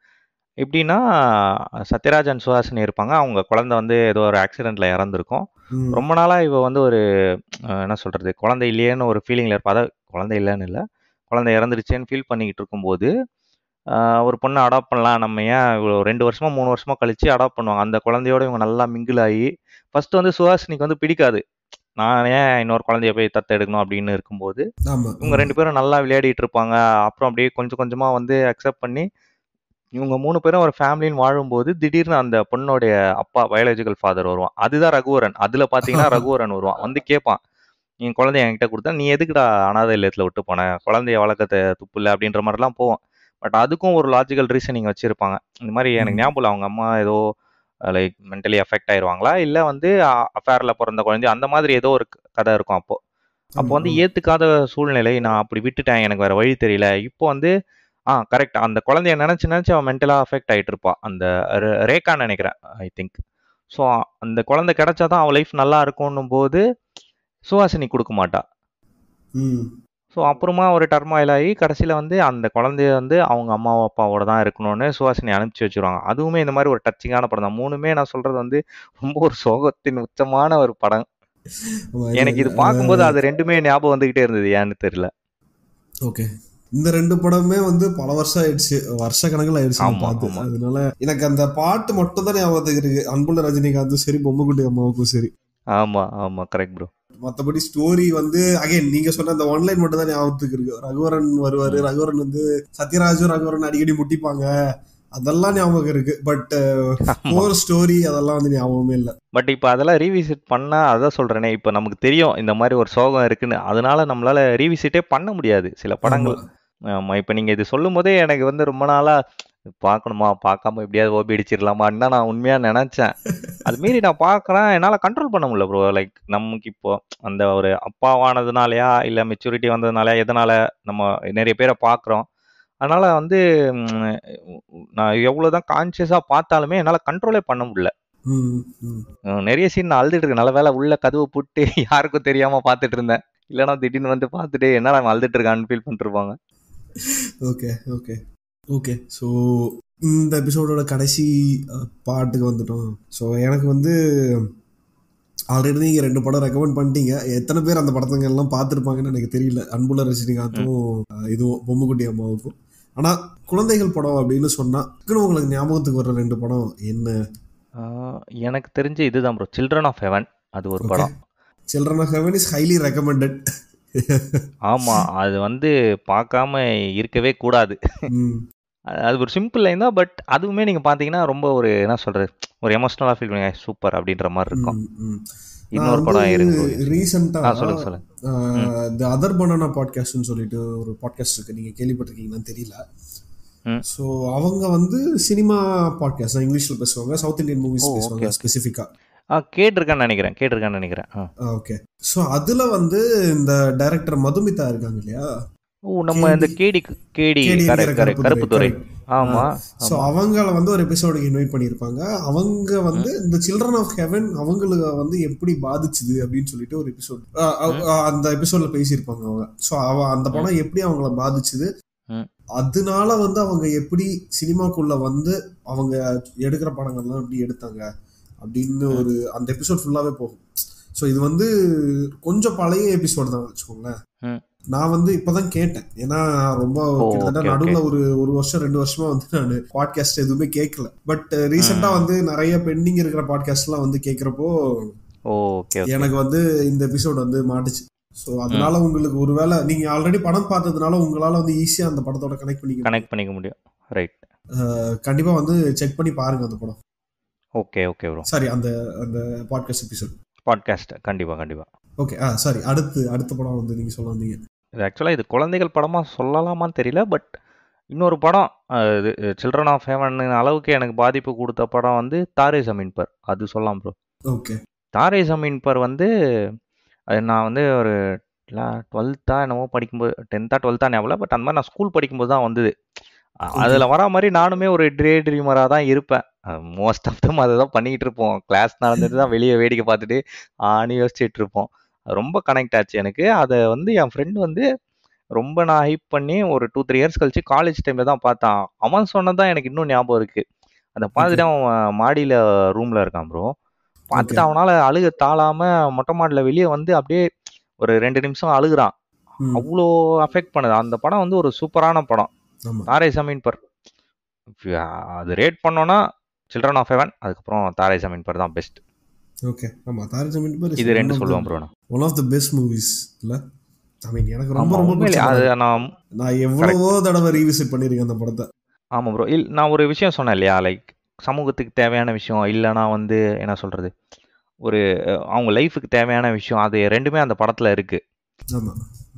Speaker 1: எப்படின்னா, சத்யராஜ் அண்ட் சுஹாசினி இருப்பாங்க. அவங்க குழந்தை வந்து ஏதோ ஒரு ஆக்சிடென்ட்ல இறந்திருக்கும்.
Speaker 2: ம்.
Speaker 1: ரொம்ப நாளா இவ வந்து ஒரு என்ன சொல்றது? குழந்தை இல்லையேன்னு ஒரு ஃபீலிங்ல இருப்பா. அதாவது குழந்தை இல்லன்னு இல்ல. குழந்தை இறந்துருச்சேன்னு ஃபீல் பண்ணிக்கிட்டு இருக்கும்போது, அ ஒரு பொண்ண அடாப்ட் பண்ணலாம். நம்ம ஏன் இவ்வளோ 2 வருஷமா, 3 வருஷமா கழிச்சு அடாப்ட் பண்ணுவாங்க. அந்த குழந்தையோட இவங்க நல்லா மிங்கிள் ஆயி, ஃபர்ஸ்ட் வந்து சுஹாசினிக்கு வந்து பிடிக்காது. நான் ஏன் இன்னொரு குழந்தைய போய் தத்தெடுக்கணும் அப்படின்னு இருக்கும்போது,
Speaker 2: ஆமா,
Speaker 1: இவங்க
Speaker 2: ஆமா.
Speaker 1: 2 பேரும் நல்லா விளையாடிட்டு இருப்பாங்க. அப்புறம் அப்படியே கொஞ்சம் கொஞ்சமா வந்து அக்செப்ட் பண்ணி, இவங்க 3 பேரும் ஒரு ஃபேமிலின்னு வாழும்போது, திடீர்னு அந்த பொண்ணோடைய அப்பா பயாலஜிக்கல் ஃபாதர் வருவான். அதுதான் ரகுவரன். அதுல பார்த்தீங்கன்னா, ரகுவரன் வருவான். வந்து கேட்பான். "என் குழந்தைய என்கிட்ட குடுத்தா, நீ எதுக்குடா அனாதை இல்லத்துல விட்டு போன? குழந்தைய வளர்க்க துப்புல்ல." அப்படின்ற மாரிலாம் போவும். பட் அதுக்கும் ஒரு லாஜிக்கல் ரீசனிங் வச்சிருப்பாங்க. இந்த மாரி எனக்கு
Speaker 2: ம்.
Speaker 1: ஞாபகம் இல்ல. அவங்க அம்மா ஏதோ லைக் மென்டலி அஃபெக்ட் ஆயிருவாங்களா? இல்ல வந்து அஃபேர்ல பொறந்த குழந்தை அந்த மாதிரி ஏதோ ஒரு கதை இருக்கும் அப்போ. அப்போ
Speaker 2: ஆமா,
Speaker 1: வந்து
Speaker 2: ஆமா.
Speaker 1: ஏத்துக்காத சூழ்நிலை. நான் அப்படி விட்டுட்டேன். எனக்கு வேற வழி தெரியல. இப்போ வந்து கரெக்ட். அந்த குழந்தைய நெனச்சு நெனச்சு அவ மென்டலா அஃபெக்ட் ஆயிட்டு இருப்பா. அந்த ரேகான்னு நெனைக்கிறேன். I think. ஸோ அந்த குழந்தை கிடைச்சா தான் அவ லைஃப் நல்லா இருக்கும்ன்னும்போது, சுஹாசினி குடுக்க மாட்டா.
Speaker 2: ம்.
Speaker 1: ஸோ அப்புறமா ஒரு டர்மாயில் ஆகி கடைசியில வந்து அந்த குழந்தைய வந்து அவங்க அம்மா, அப்பாவோட தான் இருக்கணும்னு சுஹாசினி அனுப்பிச்சு வச்சுருவாங்க. அதுவுமே இந்த மாரி ஒரு டச்சிங்கான படம் தான். 3மே நான் சொல்றது வந்து ரொம்ப ஒரு சோகத்தின் உச்சமான ஒரு படம்.
Speaker 2: ஆமா. இல்ல,
Speaker 1: எனக்கு
Speaker 2: இல்ல.
Speaker 1: இது பார்க்கும்போது அது 2மே ஞாபகம் வந்துகிட்டே இருந்தது. ஏன்னு தெரியல.
Speaker 2: ஓகே. இந்த 2 படமுமே வந்து பல வருஷம் ஆயிடுச்சு. வருஷ கணக்குல ஆயிடுச்சு நான்
Speaker 1: ஆமா,
Speaker 2: பார்த்து.
Speaker 1: ஆமா.
Speaker 2: அதனால எனக்கு அந்த பாட்டு மட்டும் தான் ஞாபகத்துக்கு இருக்கு. அன்புள்ள ரஜினிகாந்தும் சரி, பொம்முக்குட்டி அம்மாவுக்கும் சரி.
Speaker 1: ஆமா, ஆமா. Correct bro.
Speaker 2: மத்தபடி ஸ்டோரி வந்து அகைன் நீங்க சொன்ன அந்த ஒன்லைன் மட்டும் தான் ஞாபகத்துக்கு இருக்கு. ரகுவரன் வருவாரு.
Speaker 1: ம்.
Speaker 2: ரகுவரன் வந்து சத்யராஜும் ரகுவரன் அடிக்கடி முட்டிப்பாங்க. அதெல்லாம் ஞாபகம் இருக்கு. பட்
Speaker 1: ஆமா.
Speaker 2: கோர் ஸ்டோரி அதெல்லாம் வந்து ஞாபகமே இல்ல.
Speaker 1: பட் இப்ப அதெல்லாம் ரீவிசிட் பண்ணா அதான் சொல்றேனே, இப்ப நமக்கு தெரியும் இந்த மாரி ஒரு சோகம் இருக்குன்னு. அதனால நம்மளால ரீவிசிட்டே பண்ண முடியாது சில
Speaker 2: ஆமா.
Speaker 1: படங்கள். ஆமா. இப்ப நீங்க இது சொல்லும்போதே எனக்கு வந்து ரொம்ப நாளா பார்க்கணுமா? பார்க்காம எப்படியாவது ஓபி அடிச்சிடலாமான்னு தான் நான் உண்மையா நெனச்சேன். அது மீறி நான் பார்க்குறேன். என்னால கண்ட்ரோல் பண்ண முடியல ப்ரோ. லைக் நமக்கு இப்போ அந்த ஒரு அப்பாவானதுனாலயா, இல்ல மெச்சூரிட்டி வந்ததுனாலயா, எதனால நம்ம நெறைய பேர பார்க்குறோம். அதனால வந்து ம் நான் எவ்வளோதான் கான்ஷியஸா பார்த்தாலுமே என்னால கண்ட்ரோலே பண்ண முடியல.
Speaker 2: ம். ம்.
Speaker 1: நெறைய சீன் நான் அழுதுட்டு இருக்கேன். நல்ல வேளை உள்ள கதவ பூட்டி யாருக்கும் தெரியாம பார்த்துட்டு இருந்தேன். இல்லன்னா திடீர்னு வந்து பார்த்துட்டு என்னடா இவன் அழுதுட்டு இருக்கான்னு ஃபீல் பண்ணிருப்பாங்க.
Speaker 2: Okay, okay. ஓகே. ஸோ இந்த எபிசோடோட கடைசி பாட்டுக்கு வந்துட்டோம். ஸோ எனக்கு வந்து ஆல்ரெடி நீங்கள் 2 படம் ரெக்கமெண்ட் பண்ணிட்டீங்க. எத்தனை பேர் அந்த படத்துங்கெல்லாம் பார்த்துருப்பாங்கன்னு எனக்கு தெரியல. அன்புள்ள
Speaker 1: ம்.
Speaker 2: ரஜினிகாந்தும் இதுவும் பொம்முக்குட்டி அம்மாவுக்கும். ஆனால் குழந்தைகள் படம் அப்படின்னு சொன்னால் உங்களுக்கு ஞாபகத்துக்கு வர 2 படம் என்ன?
Speaker 1: ஆ எனக்கு தெரிஞ்சு இதுதான் ப்ரோ. சில்ட்ரன் ஆஃப் ஹெவன் அது ஒரு
Speaker 2: ஓகே.
Speaker 1: படம்.
Speaker 2: Children of heaven is highly recommended.
Speaker 1: ஆமா. அது வந்து பார்க்காம இருக்கவே கூடாது.
Speaker 2: ம்.
Speaker 1: அது ஒரு சிம்பிள் லைன் தான். பட் அதுவுமே நீங்க பார்த்தீங்கன்னா, ரொம்ப ஒரு என்ன சொல்றது? ஒரு எமோஷனலா ஃபீல் பண்ணுவீங்க. சூப்பர் அப்படின்ற மாரி இருக்கும்.
Speaker 2: ம். ம். நான்
Speaker 1: இன்னொரு
Speaker 2: வந்து
Speaker 1: படம் இருங்க ப்ரோ யோசிக்கிறேன்.
Speaker 2: ரீசெண்டாக
Speaker 1: சொல்லுங்க, சொல்லுங்க. ம்,
Speaker 2: த அதர் பனானா பாட்காஸ்ட்னு சொல்லிட்டு ஒரு பாட்காஸ்ட் இருக்கு. நீங்கள் கேள்விப்பட்டிருக்கீங்களான்னு தெரியல.
Speaker 1: ம்.
Speaker 2: ஸோ அவங்க வந்து சினிமா பாட்காஸ்ட் தான், இங்கிலீஷில் பேசுவாங்க. South Indian
Speaker 1: oh!
Speaker 2: Movies
Speaker 1: okay,
Speaker 2: பேசுவாங்க
Speaker 1: ஓகே.
Speaker 2: ஸ்பெசிஃபிக்காக.
Speaker 1: கேட்டுருக்கேன்னு நெனைக்கிறேன்.
Speaker 2: ஓகே. ஸோ அதில் வந்து இந்த டைரக்டர் மதுமிதா இருக்காங்க இல்லையா?
Speaker 1: ஓ! நம்ம இந்த
Speaker 2: கேடி
Speaker 1: கேடி
Speaker 2: கேடி என்கிற
Speaker 1: correct, correct.
Speaker 2: Karuppudurai,
Speaker 1: Karuppudurai.
Speaker 2: Correct.
Speaker 1: ஆமா,
Speaker 2: ஸோ
Speaker 1: ஆமா.
Speaker 2: அவங்கள வந்து ஒரு எபிசோடுக்கு இன்வைட் பண்ணியிருப்பாங்க. அவங்க வந்து
Speaker 1: ம்,
Speaker 2: இந்த சில்ட்ரன் ஆஃப் ஹெவன் அவங்களுக்கு வந்து எப்படி பாதிச்சுது அப்படின்னு சொல்லிட்டு ஒரு எபிசோட்
Speaker 1: ம்,
Speaker 2: அந்த எபிசோட்ல பேசியிருப்பாங்க அவங்க. ஸோ அந்த
Speaker 1: ம்,
Speaker 2: படம் எப்படி அவங்கள பாதிச்சுது,
Speaker 1: ம்,
Speaker 2: அதனால வந்து அவங்க எப்படி சினிமாக்குள்ள வந்து அவங்க எடுக்கிற படங்கள்லாம் எப்படி எடுத்தாங்க அப்படின்னு
Speaker 1: ம்,
Speaker 2: ஒரு அந்த எபிசோட் ஃபுல்லாவே போகும். ஸோ இது வந்து கொஞ்சம் பழைய எபிசோட் தான் வச்சுக்கோங்களேன்.
Speaker 1: ம்.
Speaker 2: நான் வந்து இப்பதான் கேட்டேன். ஏன்னா ரொம்ப
Speaker 1: ஓ!
Speaker 2: கிட்டத்தட்ட
Speaker 1: ஓகே, ஓகே.
Speaker 2: நடுவுல ஒரு வருஷம் 2 வருஷமா வந்து நான் பாட்காஸ்ட் எதுவுமே கேட்கல. பட் ரீசெண்டா
Speaker 1: ம்.
Speaker 2: வந்து நிறைய பெண்டிங் இருக்கிற பாட்காஸ்ட் எல்லாம் வந்து கேட்கிறப்போ
Speaker 1: ஓ! Okay, okay.
Speaker 2: எனக்கு வந்து இந்த எபிசோட் வந்து மாட்டுச்சு. ஸோ
Speaker 1: ம்.
Speaker 2: அதனால உங்களுக்கு ஒருவேளை நீங்க ஆல்ரெடி படம் பார்த்ததுனால உங்களால வந்து ஈஸியா அந்த படத்தோட கனெக்ட் பண்ணிக்க முடியும்.
Speaker 1: கனெக்ட் பண்ணிக்க முடியும். ரைட்.
Speaker 2: கண்டிப்பா வந்து செக் பண்ணி பாருங்க அந்த படம்.
Speaker 1: Okay, okay bro.
Speaker 2: சாரி, அந்த அந்த பாட்காஸ்ட் எபிசோட்.
Speaker 1: பாட்காஸ்ட். கண்டிப்பா, கண்டிப்பா.
Speaker 2: ஓகே. சாரி, அடுத்த படம் வந்து நீங்க சொல்ல வந்தீங்க.
Speaker 1: இது குழந்தைகள் படமா சொல்லலாமான்னு தெரியல. பட் இன்னொரு படம் இது சில்ட்ரன் ஆஃப் ஹெவன் அளவுக்கு எனக்கு பாதிப்பு குடுத்த படம் வந்து தாரே ஜமீன் பர். அது சொல்லலாம் ப்ரோ.
Speaker 2: ஓகே.
Speaker 1: தாரே ஜமீன் பர் வந்து அது நான் வந்து ஒரு 12தா என்னமோ படிக்கும்போது 10தா 12தா ஞாபகம் இல்ல. பட் அந்த மாரி நான் ஸ்கூல் படிக்கும்போது தான் வந்தது.
Speaker 2: ஓகே.
Speaker 1: அதுல வரா மாரி நானுமே ஒரு டே ட்ரீமரா தான் இருப்பேன். மோஸ்ட் ஆஃப் தம் அததான் பண்ணிட்டு இருப்போம். கிளாஸ் நடந்துட்டு தான் வெளிய வேடிக்கை பார்த்துட்டு யோசிச்சுட்டு இருப்போம். அது ரொம்ப கனெக்ட் ஆச்சு எனக்கு. அத வந்து என் ஃப்ரெண்ட் வந்து ரொம்ப நான் ஹைப் பண்ணி ஒரு 2-3 இயர்ஸ் கழிச்சு காலேஜ் டைம்ல தான் பார்த்தேன். அவன் சொன்னது தான் எனக்கு இன்னும் ஞாபகம் இருக்கு. அந்த
Speaker 2: ஓகே
Speaker 1: பார்த்துட்டு அவன் மாடியில ரூம்ல இருக்கான் ப்ரோ.
Speaker 2: ஓகே.
Speaker 1: பார்த்துட்டு அவனால அழுக தாளாம மொட்டை மாடில வெளிய வந்து அப்படியே ஒரு 2 நிமிஷம் அழுகுறான்.
Speaker 2: ம்.
Speaker 1: அவ்ளோ அஃபெக்ட் பண்ணுது. அந்த படம் வந்து ஒரு சூப்பரான படம்.
Speaker 2: ஆமா.
Speaker 1: தாரே ஜமீன் பர். அது ரேட் பண்ணோம்னா சில்ட்ரன் ஆஃப் ஹெவன், அதுக்கப்புறம் தாரே ஜமீன் பர் தான் பெஸ்ட்.
Speaker 2: ஓகே. ஆமா, தாரே ஜமீன் பர் இஸ்
Speaker 1: இது 2 சொல்லுவேன் ப்ரோ நான்.
Speaker 2: One of the best movies இல்ல? ஐ மீன் எனக்கு ரொம்ப
Speaker 1: ஆமா,
Speaker 2: ரொம்ப
Speaker 1: உண்மையிலே
Speaker 2: பிடிச்ச
Speaker 1: அது
Speaker 2: படம். நான் எவ்வளவோ தடவை ரீவிசிட் பண்ணியிருக்கேன் அந்த படத்தை.
Speaker 1: ஆமா ப்ரோ. நான் ஒரு விஷயம் சொன்னேன் இல்லையா, லைக் சமூகத்துக்கு தேவையான விஷயம், இல்லைனா வந்து என்ன சொல்றது, ஒரு அவங்க லைஃபுக்கு தேவையான விஷயம், அது 2மே அந்த படத்துல இருக்கு.
Speaker 2: ஆமா.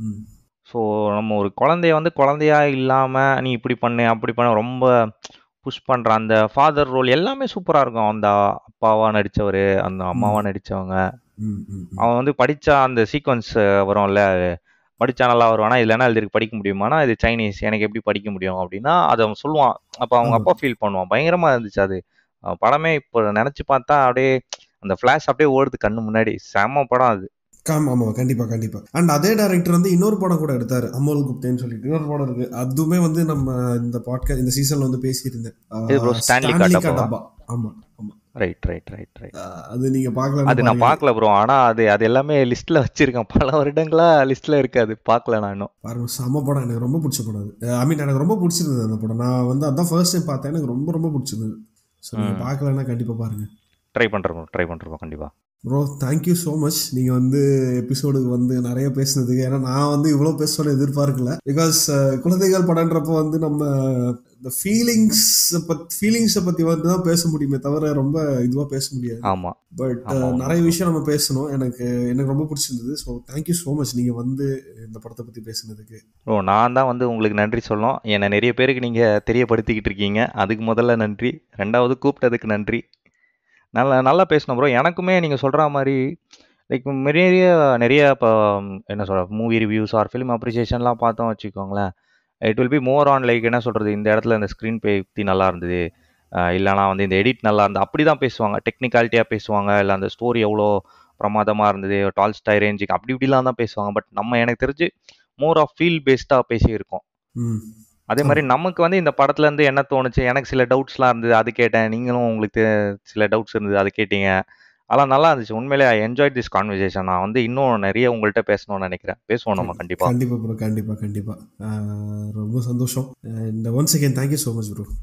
Speaker 1: ஸோ நம்ம ஒரு குழந்தைய வந்து குழந்தையா இல்லாம நீ இப்படி பண்ணு அப்படி பண்ண ரொம்ப புஷ் பண்ற அந்த ஃபாதர் ரோல் எல்லாமே சூப்பரா இருக்கும். அந்த அப்பாவா நடிச்சவரு, அந்த அம்மாவா நடிச்சவங்க. அவன் வந்து படிச்சா அந்த சீக்வன்ஸ் வரும்ல, படிச்சா நல்லா வருவானா, இல்லைன்னா எழுதிருக்கு படிக்க முடியுமானா, இது சைனீஸ் எனக்கு எப்படி படிக்க முடியும் அப்படின்னா அதை அவன் சொல்லுவான். அப்போ அவங்க அப்பா ஃபீல் பண்ணுவான். பயங்கரமா இருந்துச்சு அது. படமே இப்போ நினைச்சு பார்த்தா அப்படியே அந்த ஃபிளாஷ் அப்படியே ஓடுது கண்ணு முன்னாடி. செம்ம படம் அது.
Speaker 2: ஆமா, கண்டிப்பா கண்டிப்பா. அண்ட் அதே டைரக்டர் வந்து இன்னொரு படம் கூட எடுத்தாரு, அமோல் குப்தேன்னு சொல்லிட்டு இன்னொரு படம் இருக்கு. அதுவுமே வந்து நம்ம இந்த பாட்காஸ்ட் இந்த சீசன்ல வந்து பேசியிருந்தேன். ஸ்டான்லி காட்டப்பா. ஆமா ஆமா.
Speaker 1: ரைட்.
Speaker 2: அது நீங்க பார்க்கல?
Speaker 1: அது நான் பார்க்கல ப்ரோ. ஆனா அது எல்லாமே லிஸ்ட்ல வச்சிருக்கேன். பல வருடங்களா லிஸ்ட்ல இருக்கு. அது பார்க்கல நான் இன்னும்.
Speaker 2: பாருங்க, செம படம். எனக்கு ரொம்ப பிடிச்ச படம் அது. ஐ மீன் எனக்கு ரொம்ப பிடிச்சிருந்தது அந்த படம். நான் வந்து அதான் ஃபர்ஸ்ட் டைம் பார்த்தேன். எனக்கு ரொம்ப ரொம்ப பிடிச்சிருந்தது. ஸோ நீங்கள் பார்க்கலன்னா கண்டிப்பாக பாருங்க.
Speaker 1: ட்ரை பண்ணுறோம் கண்டிப்பாக.
Speaker 2: Bro thank you so much. நீங்கள் வந்து எபிசோடுக்கு வந்து நிறைய பேசுனதுக்கு. ஏன்னா நான் வந்து இவ்வளோ பேசணும்னு எதிர்பார்க்கல. பிகாஸ் குழந்தைகள் படன்றப்போ வந்து நம்ம இந்த ஃபீலிங்ஸை பற்றி வந்து தான் பேச முடியுமே தவிர ரொம்ப இதுவாக பேச முடியாது.
Speaker 1: ஆமாம்.
Speaker 2: பட் நிறைய விஷயம் நம்ம பேசணும். எனக்கு ரொம்ப பிடிச்சிருந்தது. ஸோ தேங்க்யூ ஸோ மச் நீங்கள் வந்து இந்த படத்தை பற்றி பேசுனதுக்கு.
Speaker 1: ப்ரோ நான் தான் வந்து உங்களுக்கு நன்றி சொல்லணும். என்னை நிறைய பேருக்கு நீங்கள் தெரியப்படுத்திக்கிட்டு இருக்கீங்க. அதுக்கு முதல்ல நன்றி. 2வது கூப்பிட்டதுக்கு நன்றி. நல்லா பேசணும் ப்ரோ. எனக்குமே நீங்கள் சொல்கிற மாதிரி லைக் நிறைய இப்போ என்ன சொல்கிற மூவி ரிவ்யூஸ் ஆர் ஃபிலிம் அப்ரிசியேஷன்லாம் பார்த்தோம் வச்சுக்கோங்களேன். It will be more on like என்ன சொல்கிறது, இந்த இடத்துல இந்த ஸ்க்ரீன் பற்றி நல்லா இருந்தது, இல்லைனா வந்து இந்த எடிட் நல்லா இருந்தது, அப்படி தான் பேசுவாங்க. டெக்னிக்காலிட்டியாக பேசுவாங்க. இல்லை அந்த ஸ்டோரி எவ்வளோ பிரமாதமாக இருந்தது, டால்ஸ்டாய் ரேஞ்சுக்கு அப்படி இப்படிலாம் தான் பேசுவாங்க. பட் நம்ம எனக்கு தெரிஞ்சு மோர் ஆஃப் ஃபீல் பேஸ்டாக பேசியிருக்கோம். அதே மாதிரி நமக்கு வந்து இந்த படத்துல இருந்து என்ன தோணுச்சு, எனக்கு சில டவுட்ஸ்லாம் இருந்தது, அது கேட்டேன். நீங்களும் உங்களுக்கு சில டவுட்ஸ் இருந்தது, அது கேட்டீங்க. அதெல்லாம் நல்லா இருந்துச்சு. உண்மையிலே ஐ என்ஜாய்ட் திஸ் கான்வர்சேஷன். நான் வந்து இன்னும் நிறைய உங்கள்கிட்ட பேசணும்னு நினைக்கிறேன். பேசுவோம் நம்ம கண்டிப்பாக.
Speaker 2: கண்டிப்பாக ப்ரோ, கண்டிப்பாக. ரொம்ப சந்தோஷம். இந்த once again thank you so much bro.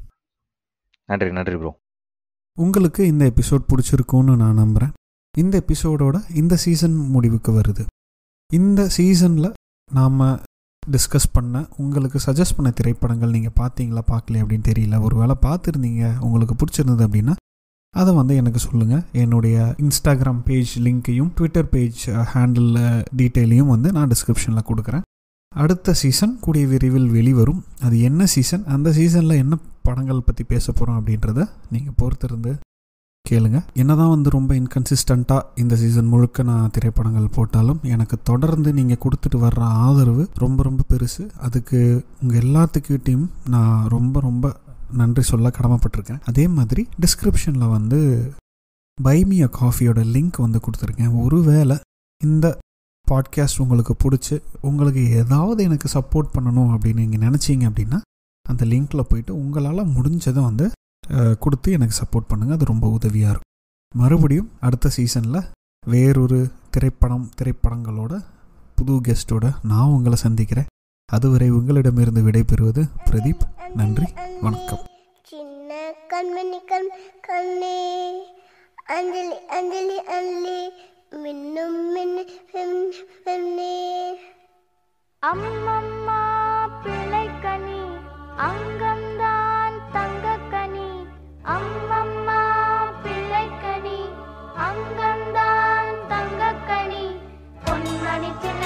Speaker 1: நன்றி ப்ரோ.
Speaker 2: உங்களுக்கு இந்த எபிசோட் பிடிச்சிருக்கும்னு நான் நம்புகிறேன். இந்த எபிசோடோட இந்த சீசன் முடிவுக்கு வருது. இந்த சீசனில் நாம் டிஸ்கஸ் பண்ண உங்களுக்கு சஜஸ்ட் பண்ண திரைப்படங்கள் நீங்கள் பார்த்தீங்களா பார்க்கல அப்படின்னு தெரியல. ஒரு வேளை பார்த்துருந்தீங்க, உங்களுக்கு பிடிச்சிருந்தது அப்படின்னா அதை வந்து எனக்கு சொல்லுங்கள். என்னுடைய இன்ஸ்டாகிராம் பேஜ் லிங்க்கையும் ட்விட்டர் பேஜ் ஹேண்டில் டீட்டெயிலையும் வந்து நான் டிஸ்கிரிப்ஷனில் கொடுக்குறேன். அடுத்த சீசன் கூடிய விரைவில் வெளிவரும். அது என்ன சீசன், அந்த சீசனில் என்ன படங்கள் பற்றி பேச போகிறோம் அப்படின்றத நீங்கள் பொறுத்திருந்து கேளுங்க. என்னதான் வந்து ரொம்ப இன்கன்சிஸ்டண்ட்டாக இந்த சீசன் முழுக்க நான் திரைப்படங்கள் போட்டாலும் எனக்கு தொடர்ந்து நீங்கள் கொடுத்துட்டு வர்ற ஆதரவு ரொம்ப ரொம்ப பெருசு. அதுக்கு உங்கள் எல்லாத்துக்கிட்டையும் நான் ரொம்ப ரொம்ப நன்றி சொல்ல கடமைப்பட்டிருக்கேன். அதே மாதிரி டிஸ்கிரிப்ஷனில் வந்து பை மீ அ காஃபியோட லிங்க் வந்து கொடுத்துருக்கேன். ஒருவேளை இந்த பாட்காஸ்ட் உங்களுக்கு பிடிச்சி உங்களுக்கு ஏதாவது எனக்கு சப்போர்ட் பண்ணணும் அப்படின்னு நீங்கள் நினச்சிங்க அப்படின்னா அந்த லிங்க்கில் போயிட்டு உங்களால் முடிஞ்சதை வந்து கொடுத்து எனக்கு சப்போர்ட் பண்ணுங்கள். அது ரொம்ப உதவியாக இருக்கும். மறுபடியும் அடுத்த சீசனில் வேறொரு திரைப்படங்களோட புது கெஸ்ட்டோட நான் உங்களை சந்திக்கிறேன். அதுவரை உங்களிடமிருந்து விடைபெறுவது பிரதீப். நன்றி, வணக்கம். சின்ன கண்மணி கண்ணே அஞ்சலி அஞ்சலி அஞ்சலி மின்னும் மின்னே அம்மம்மா பிள்ளைக்கனி அங்கம்தான் தங்கக்கனி அம்மம்மா பிள்ளைக்கனி அங்கம்தான் தங்கக்கனி பொன்மணி